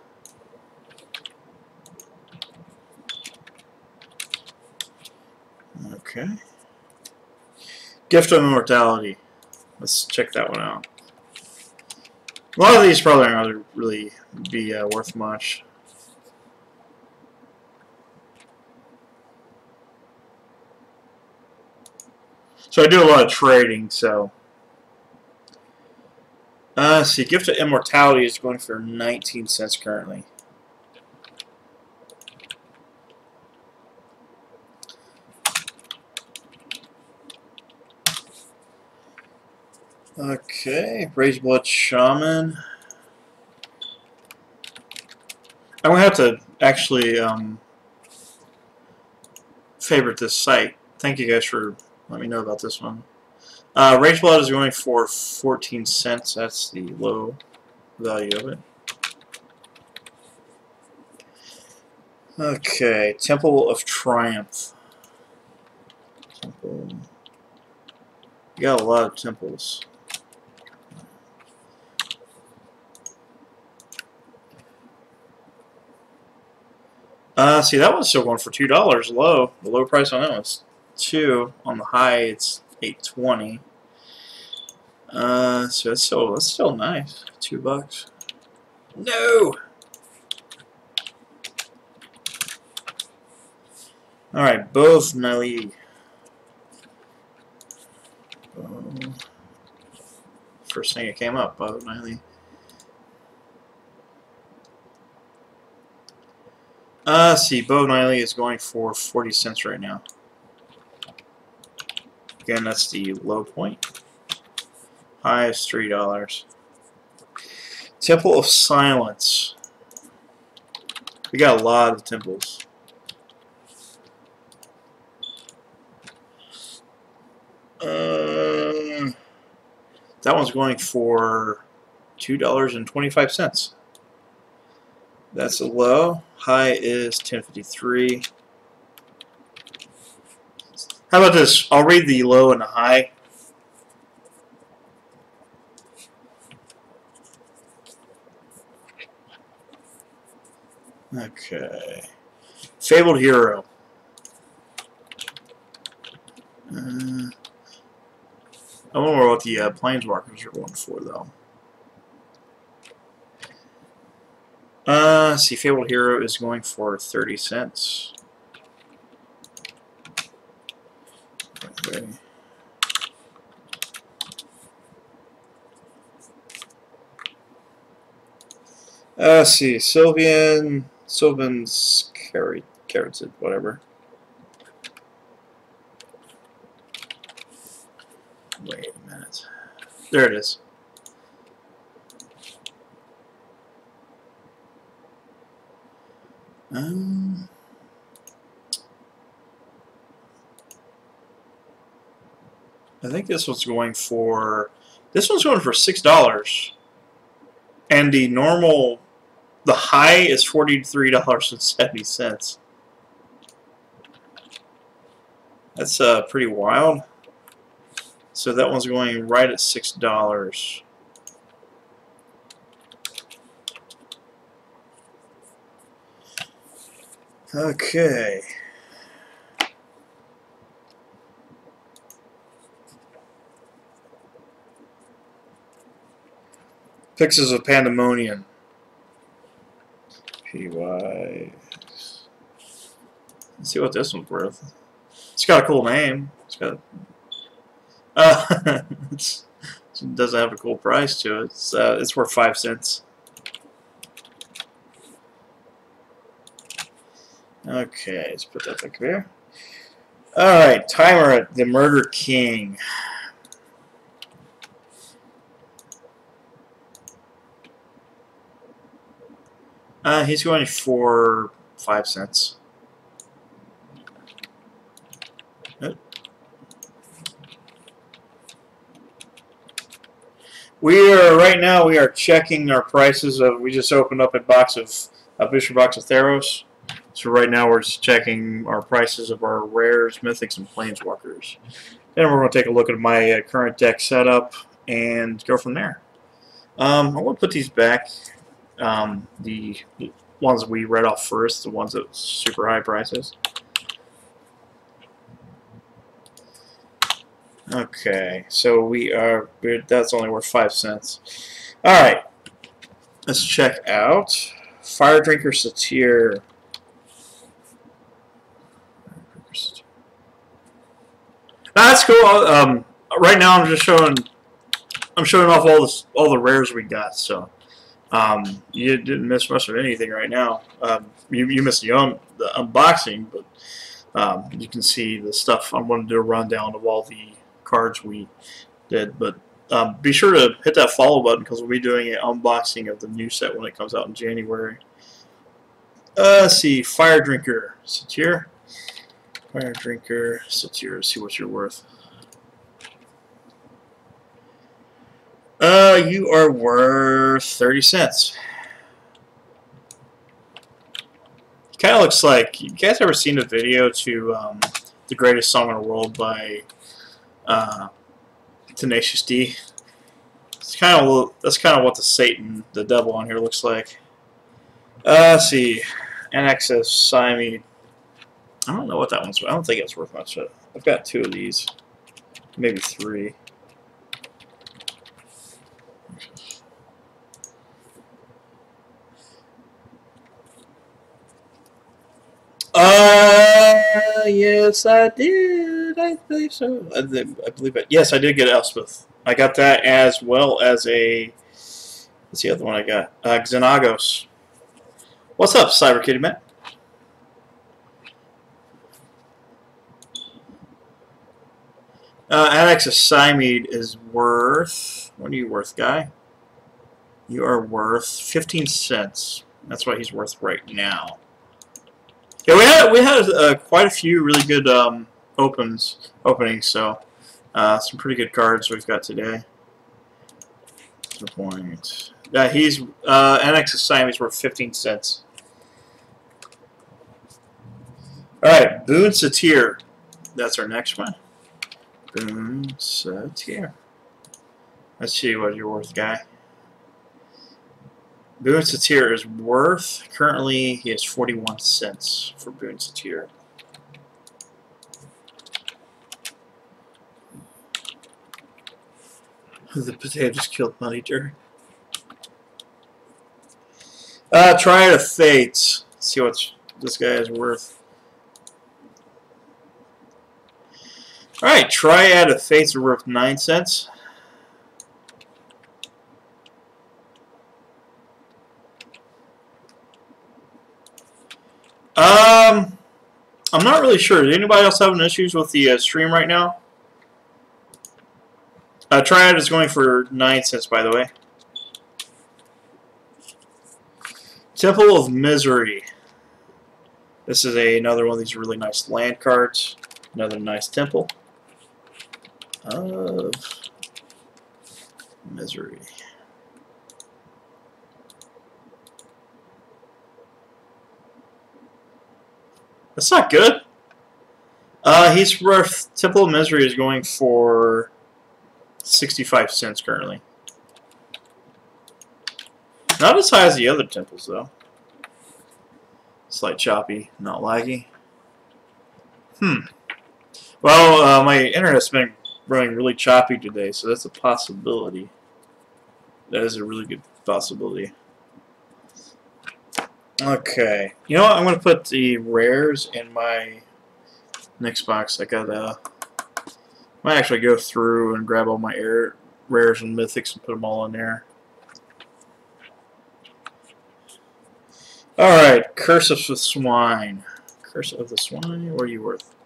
Okay. Gift of Immortality. Let's check that one out. A lot of these probably aren't going to really be uh, worth much. So I do a lot of trading, so. Uh, let's see, Gift of Immortality is going for nineteen cents currently. Okay, Raiseblood Shaman. I'm going to have to actually um, favorite this site. Thank you guys for letting me know about this one. Uh, Rageblood is going for fourteen cents. That's the low value of it. Okay, Temple of Triumph. Temple You got a lot of temples. Uh, see, that one's still going for two dollars low. The low price on that one's two. On the high, it's eight twenty. Uh, so it's still that's still nice. Two bucks. No. All right, both Nelly. Um, first thing that came up, both Nelly. Uh, see, Bo Niley is going for forty cents right now. Again, that's the low point. High is three dollars. Temple of Silence. We got a lot of temples. Uh, that one's going for two dollars and twenty-five cents. That's a low. High is ten fifty-three. How about this? I'll read the low and the high. Okay. Fabled Hero. Uh, I don't know what the uh, Planeswalkers are going for, though. Uh, see, Fabled Hero is going for thirty cents. Okay. Uh, see, Sylvian, Sylvan's carrot, carrots, whatever. Wait a minute. There it is. Um, I think this one's going for this one's going for six dollars, and the normal, the high is forty-three dollars and seventy cents. That's uh pretty wild. So that one's going right at six dollars. Okay. Pixels of Pandemonium. P Y. Let's see what this one's worth. It's got a cool name. It's got. Uh, it's, it doesn't have a cool price to it. It's uh, it's worth five cents. Okay, let's put that back there. Alright, timer at the Murder King. Uh, he's going for five cents. Yep. We are right now. We are checking our prices of. We just opened up a box of a booster box of Theros. So right now we're just checking our prices of our rares, mythics, and planeswalkers. Then we're going to take a look at my uh, current deck setup and go from there. Um, I want to put these back. Um, the ones we read off first, the ones that super high prices. Okay, so we are. We're, that's only worth five cents. All right, let's check out Fire Drinker Satyr. That's cool. Um, right now, I'm just showing. I'm showing off all this, all the rares we got. So, um, you didn't miss much of anything right now. Um, you you missed the un the unboxing, but um, you can see the stuff. I'm going to do a rundown of all the cards we did. But um, be sure to hit that follow button because we'll be doing an unboxing of the new set when it comes out in January. Uh, let's see, Fire Drinker Satyr. Fire Drinker Satyr. See what you're worth. Uh, you are worth thirty cents. Kind of looks like, you guys ever seen a video to um, The Greatest Song in the World by uh, Tenacious D. It's kind of that's kind of what the Satan, the devil on here looks like. Uh, let's see, N X S Siamese. I don't know what that one's. I don't think it's worth much. I've got two of these, maybe three. Uh, yes, I did. I believe so. I, did, I believe it. Yes, I did get Elspeth. I got that as well as a. What's the other one I got? Uh, Xenagos. What's up, Cyber Kitty Man? Uh, N X S Siamese is worth. What are you worth, guy? You are worth fifteen cents. That's what he's worth right now. Yeah, we had we had uh, quite a few really good um, opens openings, so uh, some pretty good cards we've got today. Two point. Yeah, he's uh, N X S Siamese worth fifteen cents. All right, Boone Satir. That's our next one. Boone Satir. Let's see what you're worth, guy. Boone Satir is worth, currently he has forty-one cents for Boone Satir. The potatoes killed Money Dirt. Uh, Triad of Fates. Let's see what this guy is worth. Alright, Triad of Fates are worth nine cents. Um, I'm not really sure. Does anybody else having issues with the uh, stream right now? Uh, Triad is going for nine cents, by the way. Temple of Misery. This is a, another one of these really nice land cards. Another nice temple of Misery. That's not good. Uh, he's worth, Temple of Misery is going for sixty-five cents currently. Not as high as the other temples, though. Slight choppy, not laggy. Hmm. Well, uh, my internet's been running really choppy today, so that's a possibility. That is a really good possibility. Okay. You know what? I'm going to put the rares in my next box. I got uh, might actually go through and grab all my air, rares and mythics and put them all in there. Alright, Curse of the Swine. Curse of the Swine, what are you worth?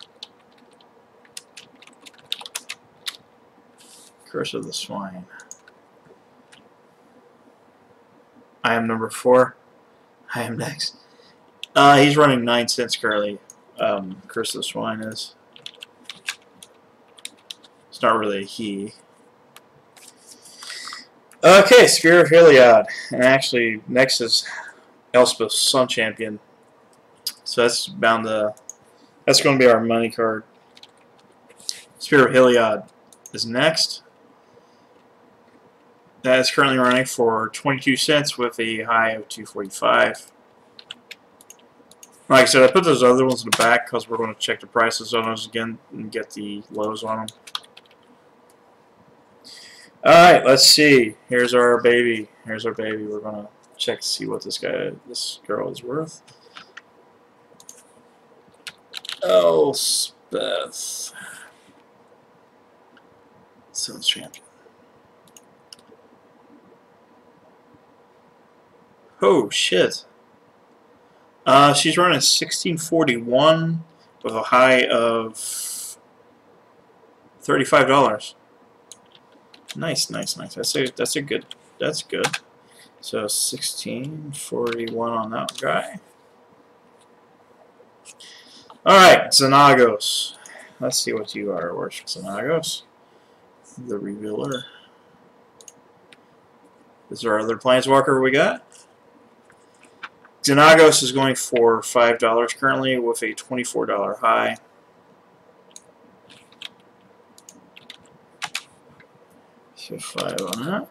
Curse of the Swine. I am number four. I am next. Uh, he's running nine cents currently. Um, Curse of the Swine is. It's not really a he. Okay, Spear of Heliod. And actually, next is Elspeth, Sun Champion. So that's bound to. That's going to be our money card. Spear of Heliod is next. That is currently running for twenty-two cents with a high of two forty-five. Like I said, I put those other ones in the back because we're going to check the prices on those again and get the lows on them. Alright, let's see. Here's our baby. Here's our baby. We're going to check to see what this guy, this girl is worth. Elspeth. Sun Champion. Oh shit. Uh, she's running sixteen forty-one with a high of thirty-five dollars. Nice, nice, nice. That's a that's a good. That's good. So sixteen forty-one on that guy. All right, Xenagos. Let's see what you are worth, Xenagos. The Revealer. Is there our other Planeswalker we got? Xenagos is going for five dollars currently with a twenty-four dollar high. five on that.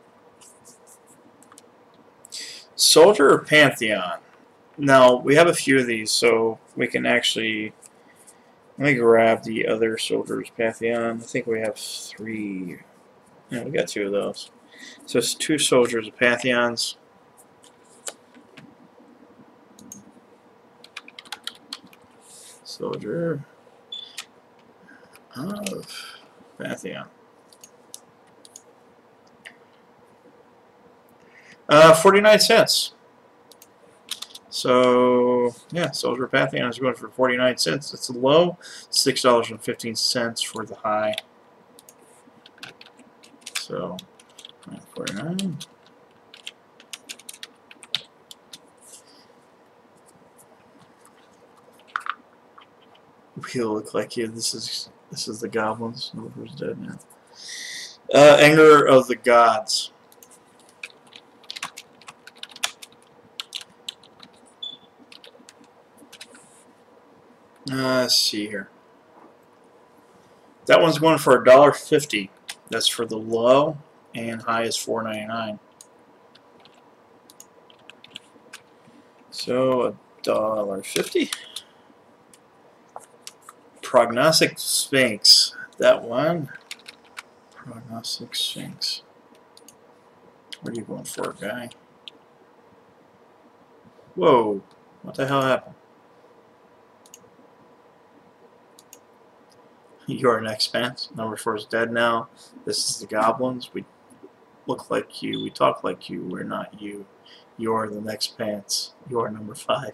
Soldier or Pantheon? Now, we have a few of these, so we can actually... Let me grab the other Soldier's Pantheon. I think we have three. Yeah, we got two of those. So it's two Soldiers of Pantheons. Soldier of Pantheon. Uh, forty-nine cents. So, yeah, Soldier of Pantheon is going for forty-nine cents. It's the low, six dollars and fifteen cents for the high. So, forty-nine. We look like you. This is this is the goblins. Who's dead now? Uh, Anger of the Gods. Uh, let's see here. That one's going for a dollar fifty. That's for the low, and high is four ninety-nine. So a dollar fifty. Prognostic Sphinx. That one. Prognostic Sphinx. What are you going for, guy? Whoa! What the hell happened? You're an expanse. Number four is dead now. This is the goblins. We look like you. We talk like you. We're not you. You're the next pants. You're number five.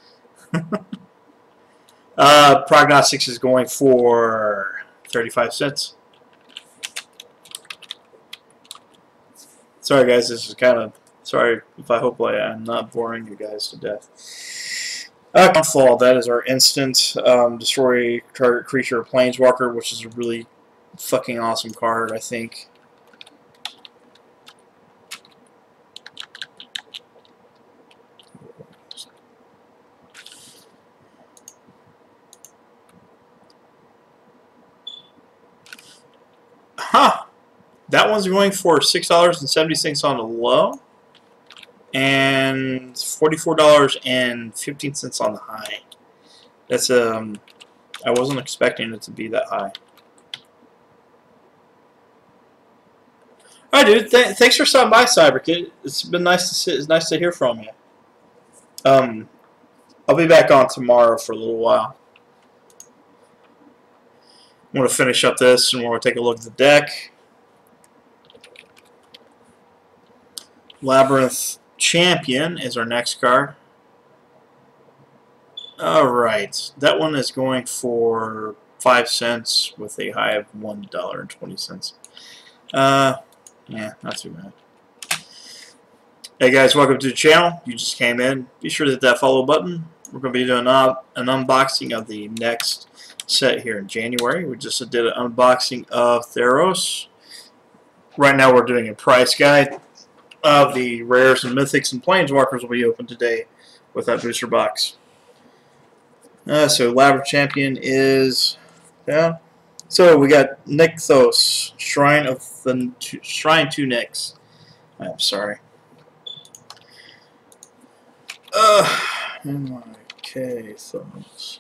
uh, Prognostics is going for thirty-five cents. Sorry, guys. This is kind of... Sorry if I hope I, I'm not boring you guys to death. Uh, Downfall, that is our instant um, destroy target creature or planeswalker, which is a really fucking awesome card, I think. Huh! That one's going for six dollars and seventy cents on the low, and forty-four dollars and fifteen cents on the high. That's um, I wasn't expecting it to be that high. All right, dude. Th thanks for stopping by, CyberKid. It's been nice to sit. It's nice to hear from you. Um, I'll be back on tomorrow for a little while. I'm going to finish up this, and we're going to take a look at the deck. Labyrinth Champion is our next card. Alright, that one is going for five cents with a high of one dollar and twenty cents. Uh, yeah, not too bad. Hey guys, welcome to the channel. You just came in. Be sure to hit that follow button. We're going to be doing an unboxing of the next set here in January. We just did an unboxing of Theros. Right now we're doing a price guide of the rares and mythics and planeswalkers will be open today with that booster box. Uh, so Labyrinth Champion is down. So we got Nykthos, Shrine of the Shrine to Nyx. I'm sorry. Uh, okay, thumbs.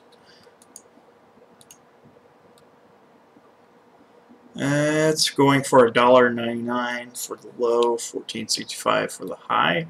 Uh, it's going for a dollar ninety-nine for the low, fourteen sixty-five for the high.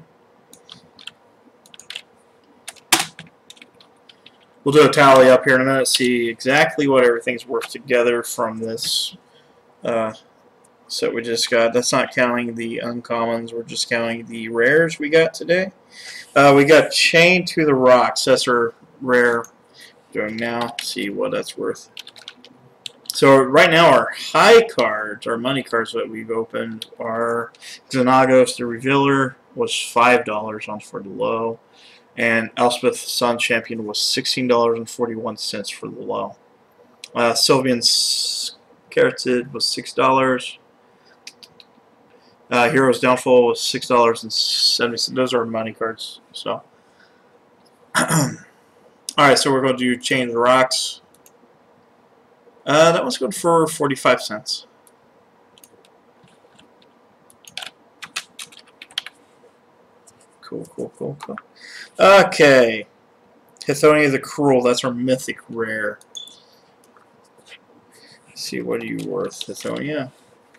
We'll do a tally up here in a minute, see exactly what everything's worth together from this uh, set we just got. That's not counting the uncommons, we're just counting the rares we got today. Uh, we got Chained to the Rocks, that's our rare. Doing now, see what that's worth. So right now our high cards, our money cards that we've opened are Xenagos the Revealer was five dollars on for the low, and Elspeth Sun Champion was sixteen dollars and forty-one cents for the low. Uh, Sylvian Caryatid was six dollars. Uh, Hero's Downfall was six dollars and seventy cents. Those are money cards. So, alright, so we're going to do Chain of the Rocks. Uh, that one's good for forty-five cents. Cool, cool, cool, cool. Okay. Hithonia the Cruel, that's our mythic rare. Let's see, what are you worth, Hithonia?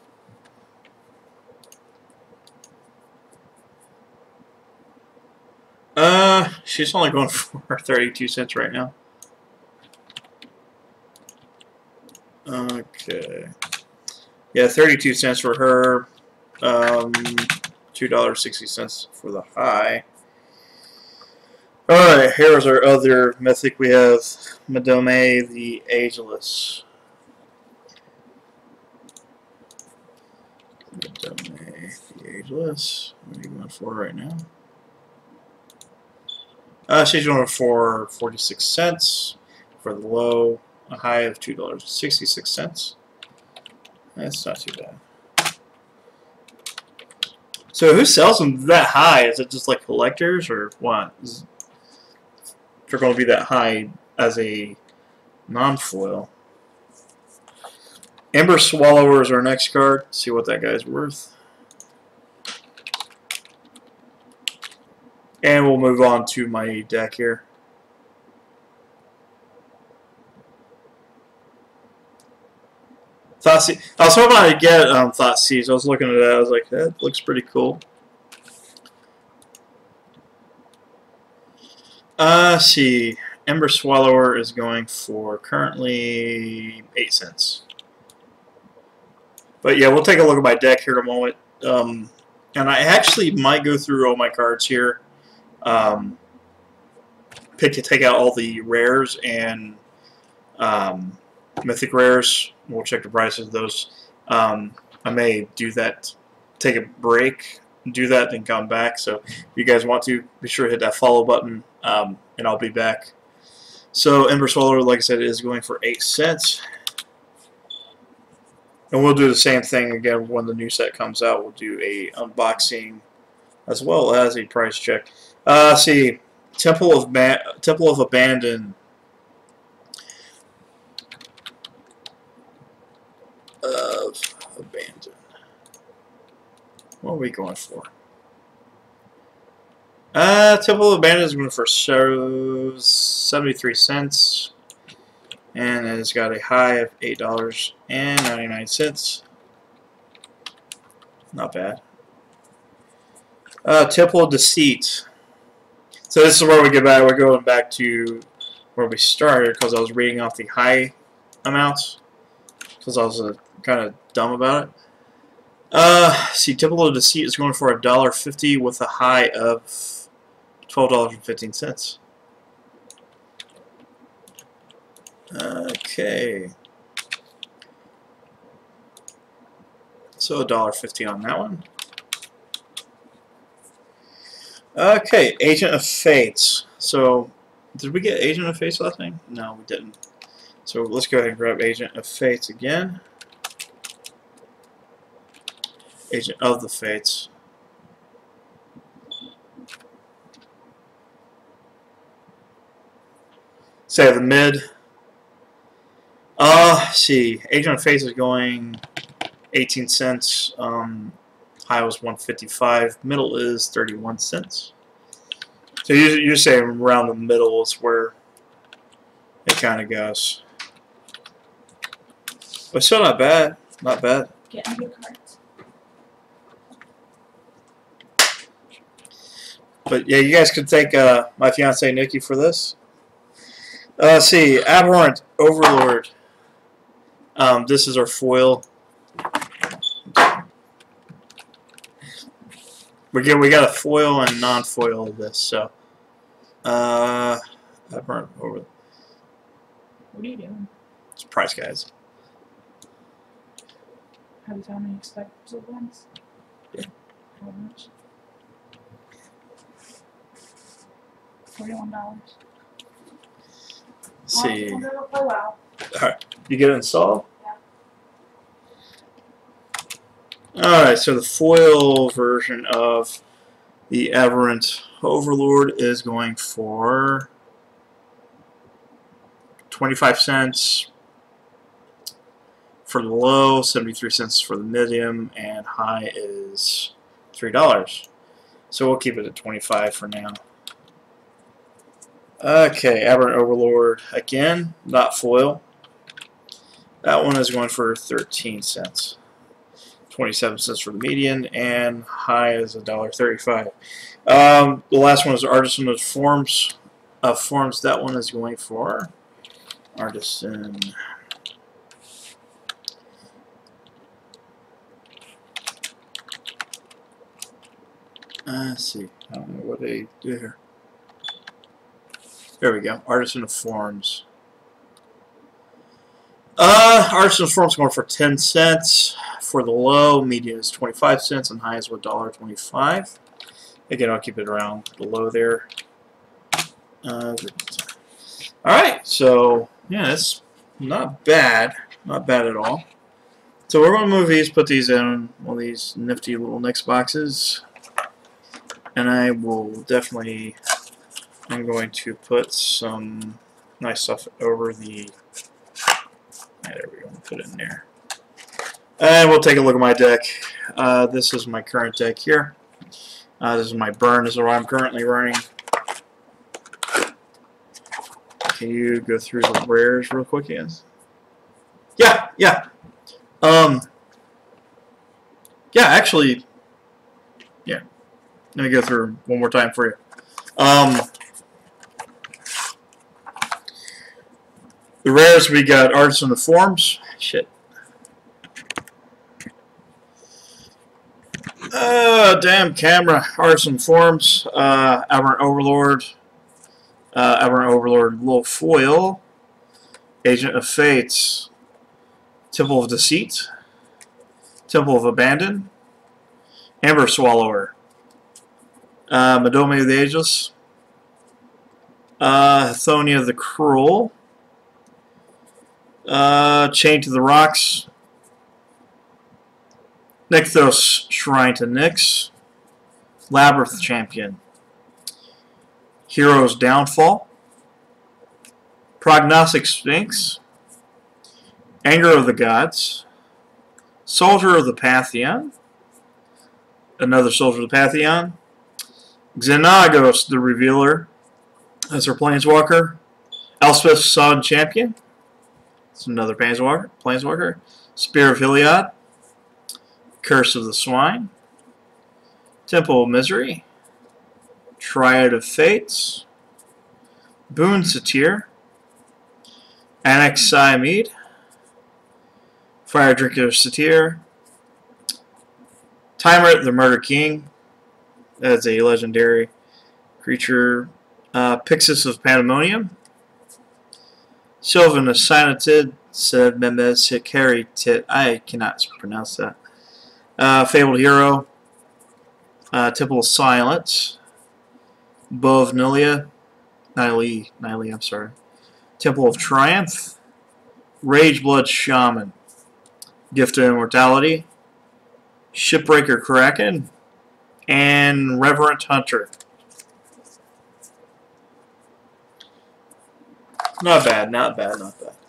Uh, she's only going for thirty-two cents right now. Okay. Yeah, thirty-two cents for her. Um, two dollars and sixty cents for the high. Alright, here's our other mythic. We have Madome the Ageless. Madome the Ageless. What are you going for right now? Uh, she's going for forty-six cents for the low, a high of two dollars and sixty-six cents. That's not too bad. So who sells them that high? Is it just like collectors or what? Is, if they're going to be that high as a non-foil. Ember Swallower is our next card. Let's see what that guy's worth. And we'll move on to my deck here. Thoughtseize. I was hoping I'd get um, Thoughtseize. I was looking at that. I was like, that looks pretty cool. Uh, let's see. Ember Swallower is going for currently eight cents. But yeah, we'll take a look at my deck here in a moment. Um, and I actually might go through all my cards here. Um, pick to take out all the rares and um, mythic rares. We'll check the prices of those. Um, I may do that, take a break, do that, then come back. So if you guys want to, be sure to hit that follow button, um, and I'll be back. So Ember Swallower, like I said, is going for eight cents. And we'll do the same thing again when the new set comes out. We'll do a unboxing as well as a price check. Uh, let's see, Temple of Ba Temple of Abandon. Of Abandon. What are we going for? Uh, Temple of Abandon is going for seventy-three cents, and it's got a high of eight dollars and ninety-nine cents. Not bad. Uh, Temple of Deceit. So this is where we get back. We're going back to where we started because I was reading off the high amounts because I was uh, kind of dumb about it. Uh, see, Temple of Deceit is going for a dollar fifty with a high of twelve dollars and fifteen cents. Okay. So a dollar fifty on that one. Okay, Agent of Fates. So, did we get Agent of Fates last name? No, we didn't. So let's go ahead and grab Agent of Fates again. Agent of the Fates. Say the mid. Uh, see, Agent of Fates is going eighteen cents. Um, high was one fifty-five. Middle is thirty-one cents. So you're, you're saying around the middle is where it kind of goes. But still not bad. Not bad. Get into cards. But yeah, you guys could thank uh, my fiance Nikki for this. Uh, let's see, Abhorrent Overlord. Um, this is our foil. We get we got a foil and non-foil of this. So, uh, Abhorrent Overlord. What are you doing? It's price, guys. Have you found any exclusive ones? Yeah. How much? Forty-one dollars. See. Oh, wow. Alright, you get it installed? Yeah. Alright, so the foil version of the Abhorrent Overlord is going for twenty-five cents for the low, seventy-three cents for the medium, and high is three dollars. So we'll keep it at twenty-five for now. Okay, Aberrant Overlord again, not foil. That one is going for thirteen cents. twenty-seven cents for the median, and high is a dollar thirty-five. Um, the last one is Artisan of Forms. Of Forms. That one is going for Artisan. Uh, let's see. I don't know what they do here. There we go. Artisan of Forms. Uh, Artisan of Forms going for ten cents. For the low, median is twenty-five cents, and high is one dollar twenty-five. Again, I'll keep it around the low there. Uh, Alright, so, yeah, it's not bad. Not bad at all. So we're going to move these, put these in one of these nifty little Nix boxes. And I will definitely, I'm going to put some nice stuff over the, yeah, there we go, put it in there. And we'll take a look at my deck. Uh, this is my current deck here. Uh, this is my burn, this is what I'm currently running. Can you go through the rares real quick, yes? Yeah, yeah. Um, yeah, actually, yeah. Let me go through one more time for you. Um, the rares, we got Artisan of Forms. Shit. Uh, damn camera. Artisan of Forms. Uh, Aberrant Overlord. Uh, Aberrant Overlord Little Foil. Agent of Fates. Temple of Deceit. Temple of Abandon. Amber Swallower. Uh, Madome of the Ageless. Uh, Hathonia the Cruel. Uh, Chain to the Rocks. Nykthos Shrine to Nyx. Labyrinth Champion. Hero's Downfall. Prognostic Sphinx. Anger of the Gods. Soldier of the Pantheon. Another Soldier of the Pantheon. Xenagos the Revealer. That's our Planeswalker. Elspeth Sun Champion. That's another Planeswalker. Planeswalker. Spear of Heliod. Curse of the Swine. Temple of Misery. Triad of Fates. Boon Satyr. Annex Siamede. Fire Drinker Satyr. Timer the Murder King. That's a legendary creature. Uh, Pixis of Pandemonium. Sylvan of Sinatid. Said Memes Hikari Tit. I cannot pronounce that. Uh, Fabled Hero. Uh, Temple of Silence. Bow of Nylea. Nylea. Nylea, I'm sorry. Temple of Triumph. Rageblood Shaman. Gift of Immortality. Shipbreaker Kraken. And Reverent Hunter. Not bad, not bad, not bad.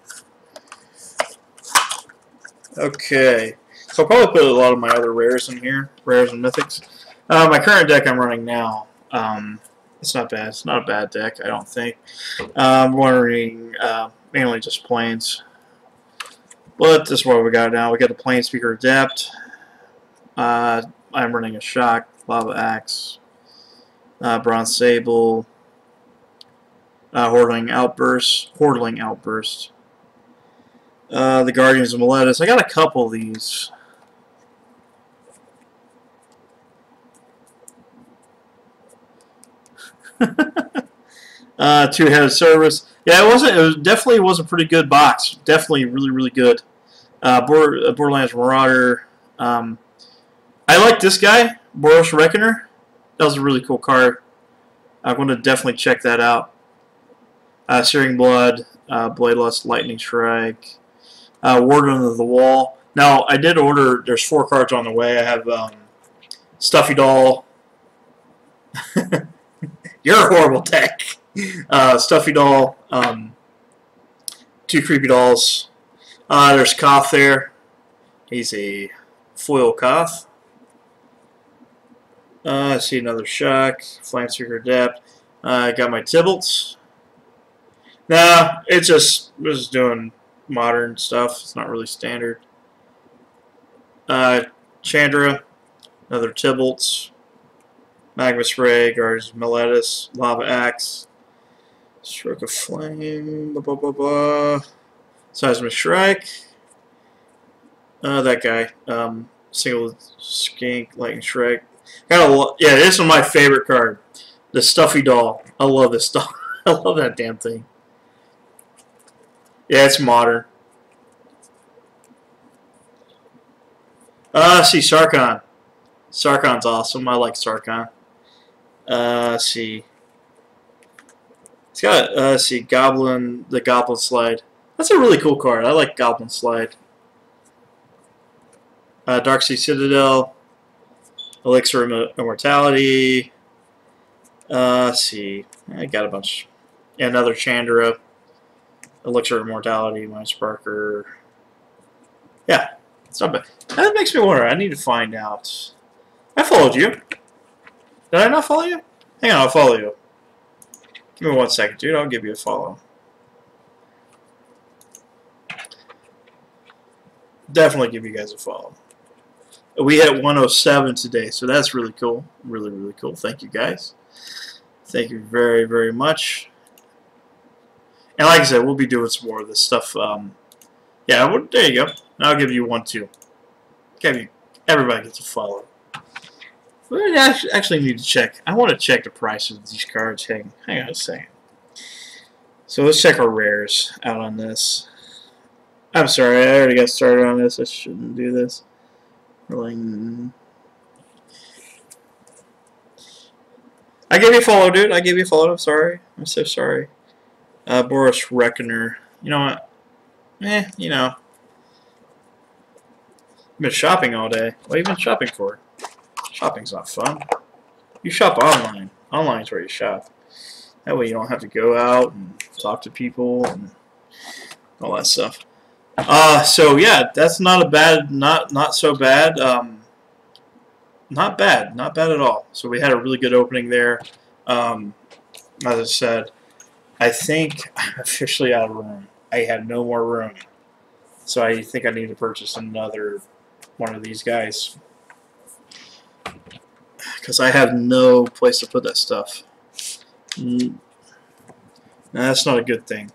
Okay. So I'll probably put a lot of my other rares in here. Rares and mythics. Uh, my current deck I'm running now. Um, it's not bad. It's not a bad deck, I don't think. Uh, I'm running uh, mainly just planes. But this is what we got now. We got a Planespeaker Adept. Uh, I'm running a Shock, Lava Axe, uh, Bronze Sable, uh, Hordling Outburst, Hordling Outburst. Uh, the Guardians of Meletis. I got a couple of these. uh, Two-Headed Service. Yeah, it wasn't. It was definitely was a pretty good box. Definitely really, really good. Uh, Border, Borderlands Marauder. Um, I like this guy, Boros Reckoner. That was a really cool card. I'm going to definitely check that out. Uh, Searing Blood, uh, Bladelust, Lightning Strike, uh, Warden of the Wall. Now, I did order, there's four cards on the way. I have um, Stuffy Doll. You're a horrible deck. Uh, Stuffy Doll, um, two Creepy Dolls. Uh, there's Koth there. He's a foil Koth. Uh, I see another Shock, Flameseeker Adept. I uh, got my Tybalts. Nah, it's just just doing modern stuff. It's not really standard. Uh, Chandra, another Tybalts, Magma Spray, Guardians Meletis, Lava Axe, Stroke of Flame, blah blah blah blah. Seismic Strike. Uh, that guy. Um, single Skink, Lightning Strike. Got a lot. Yeah, this is my favorite card. The Stuffy Doll. I love this doll. I love that damn thing. Yeah, it's modern. Uh, see, Sarkhan. Sarkhan's awesome. I like Sarkhan. Uh, let's see. It's got, uh, let's see, Goblin, the Goblin Slide. That's a really cool card. I like Goblin Slide. Uh, Darksea Citadel. Elixir of Immortality. Uh, let's see. I got a bunch. Yeah, another Chandra. Elixir of Immortality, Mind Sparker. Yeah, it's not bad. That makes me wonder. I need to find out. I followed you. Did I not follow you? Hang on, I'll follow you. Give me one second, dude. I'll give you a follow. Definitely give you guys a follow. We hit one oh seven today, so that's really cool. Really, really cool. Thank you, guys. Thank you very, very much. And like I said, we'll be doing some more of this stuff. Um, yeah, well, there you go. Now I'll give you one, too. Okay, everybody gets a follow. We actually need to check. I want to check the price of these cards. Hang, hang on a second. So let's check our rares out on this. I'm sorry, I already got started on this. I shouldn't do this. Like, I gave you a follow, dude. I gave you a follow. I'm sorry. I'm so sorry. Uh, Boris Reckoner. You know what? Eh, you know. I've been shopping all day. What have you been shopping for? Shopping's not fun. You shop online. Online's where you shop. That way you don't have to go out and talk to people and all that stuff. Uh, so yeah, that's not a bad, not not so bad. Um, not bad, not bad at all. So we had a really good opening there. Um, as I said, I think I'm officially out of room. I have no more room, so I think I need to purchase another one of these guys because I have no place to put that stuff. Mm. That's not a good thing.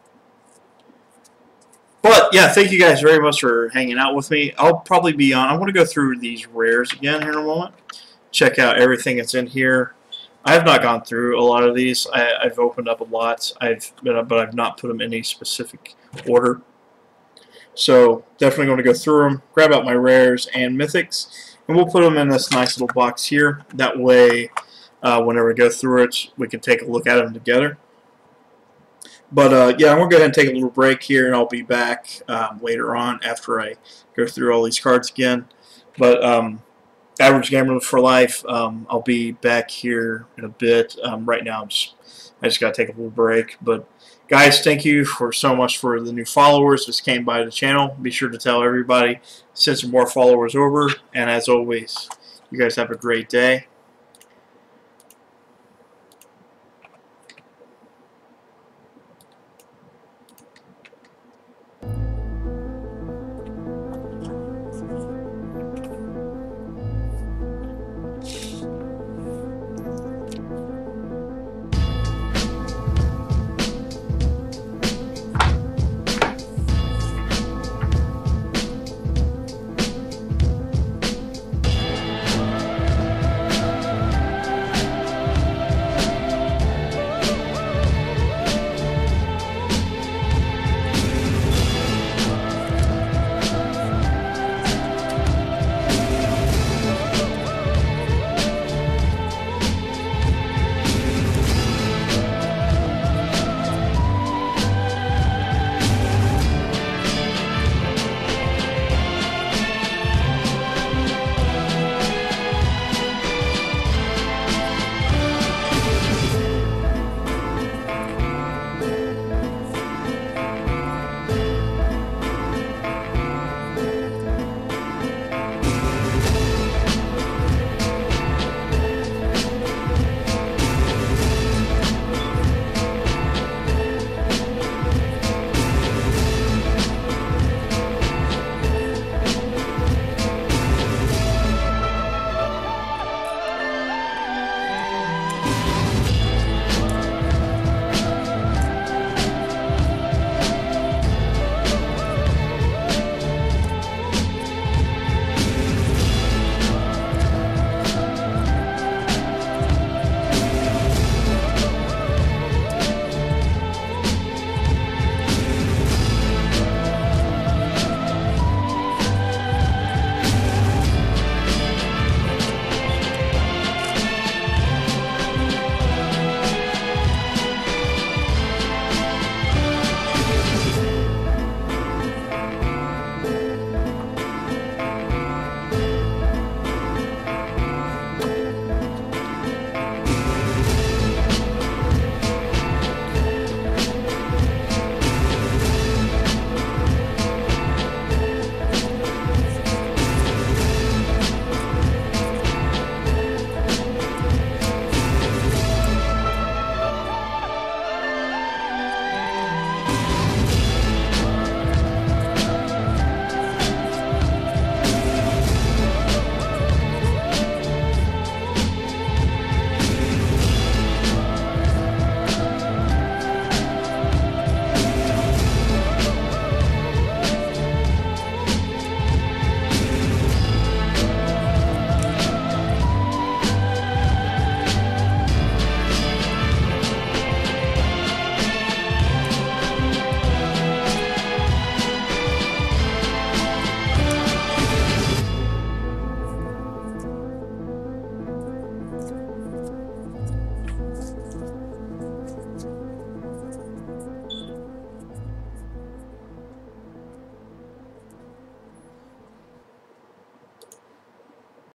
But yeah, thank you guys very much for hanging out with me. I'll probably be on. I want to go through these rares again here in a moment. Check out everything that's in here. I have not gone through a lot of these. I, I've opened up a lot. I've been, but I've not put them in any specific order. So definitely going to go through them, grab out my rares and mythics, and we'll put them in this nice little box here. That way, uh, whenever we go through it, we can take a look at them together. But uh, yeah, I'm going to go ahead and take a little break here, and I'll be back um, later on after I go through all these cards again. But um, Average Gamer for Life, um, I'll be back here in a bit. Um, right now, I'm just, I just got to take a little break. But guys, thank you for so much for the new followers that came by the channel. Be sure to tell everybody, send some more followers over. And as always, you guys have a great day.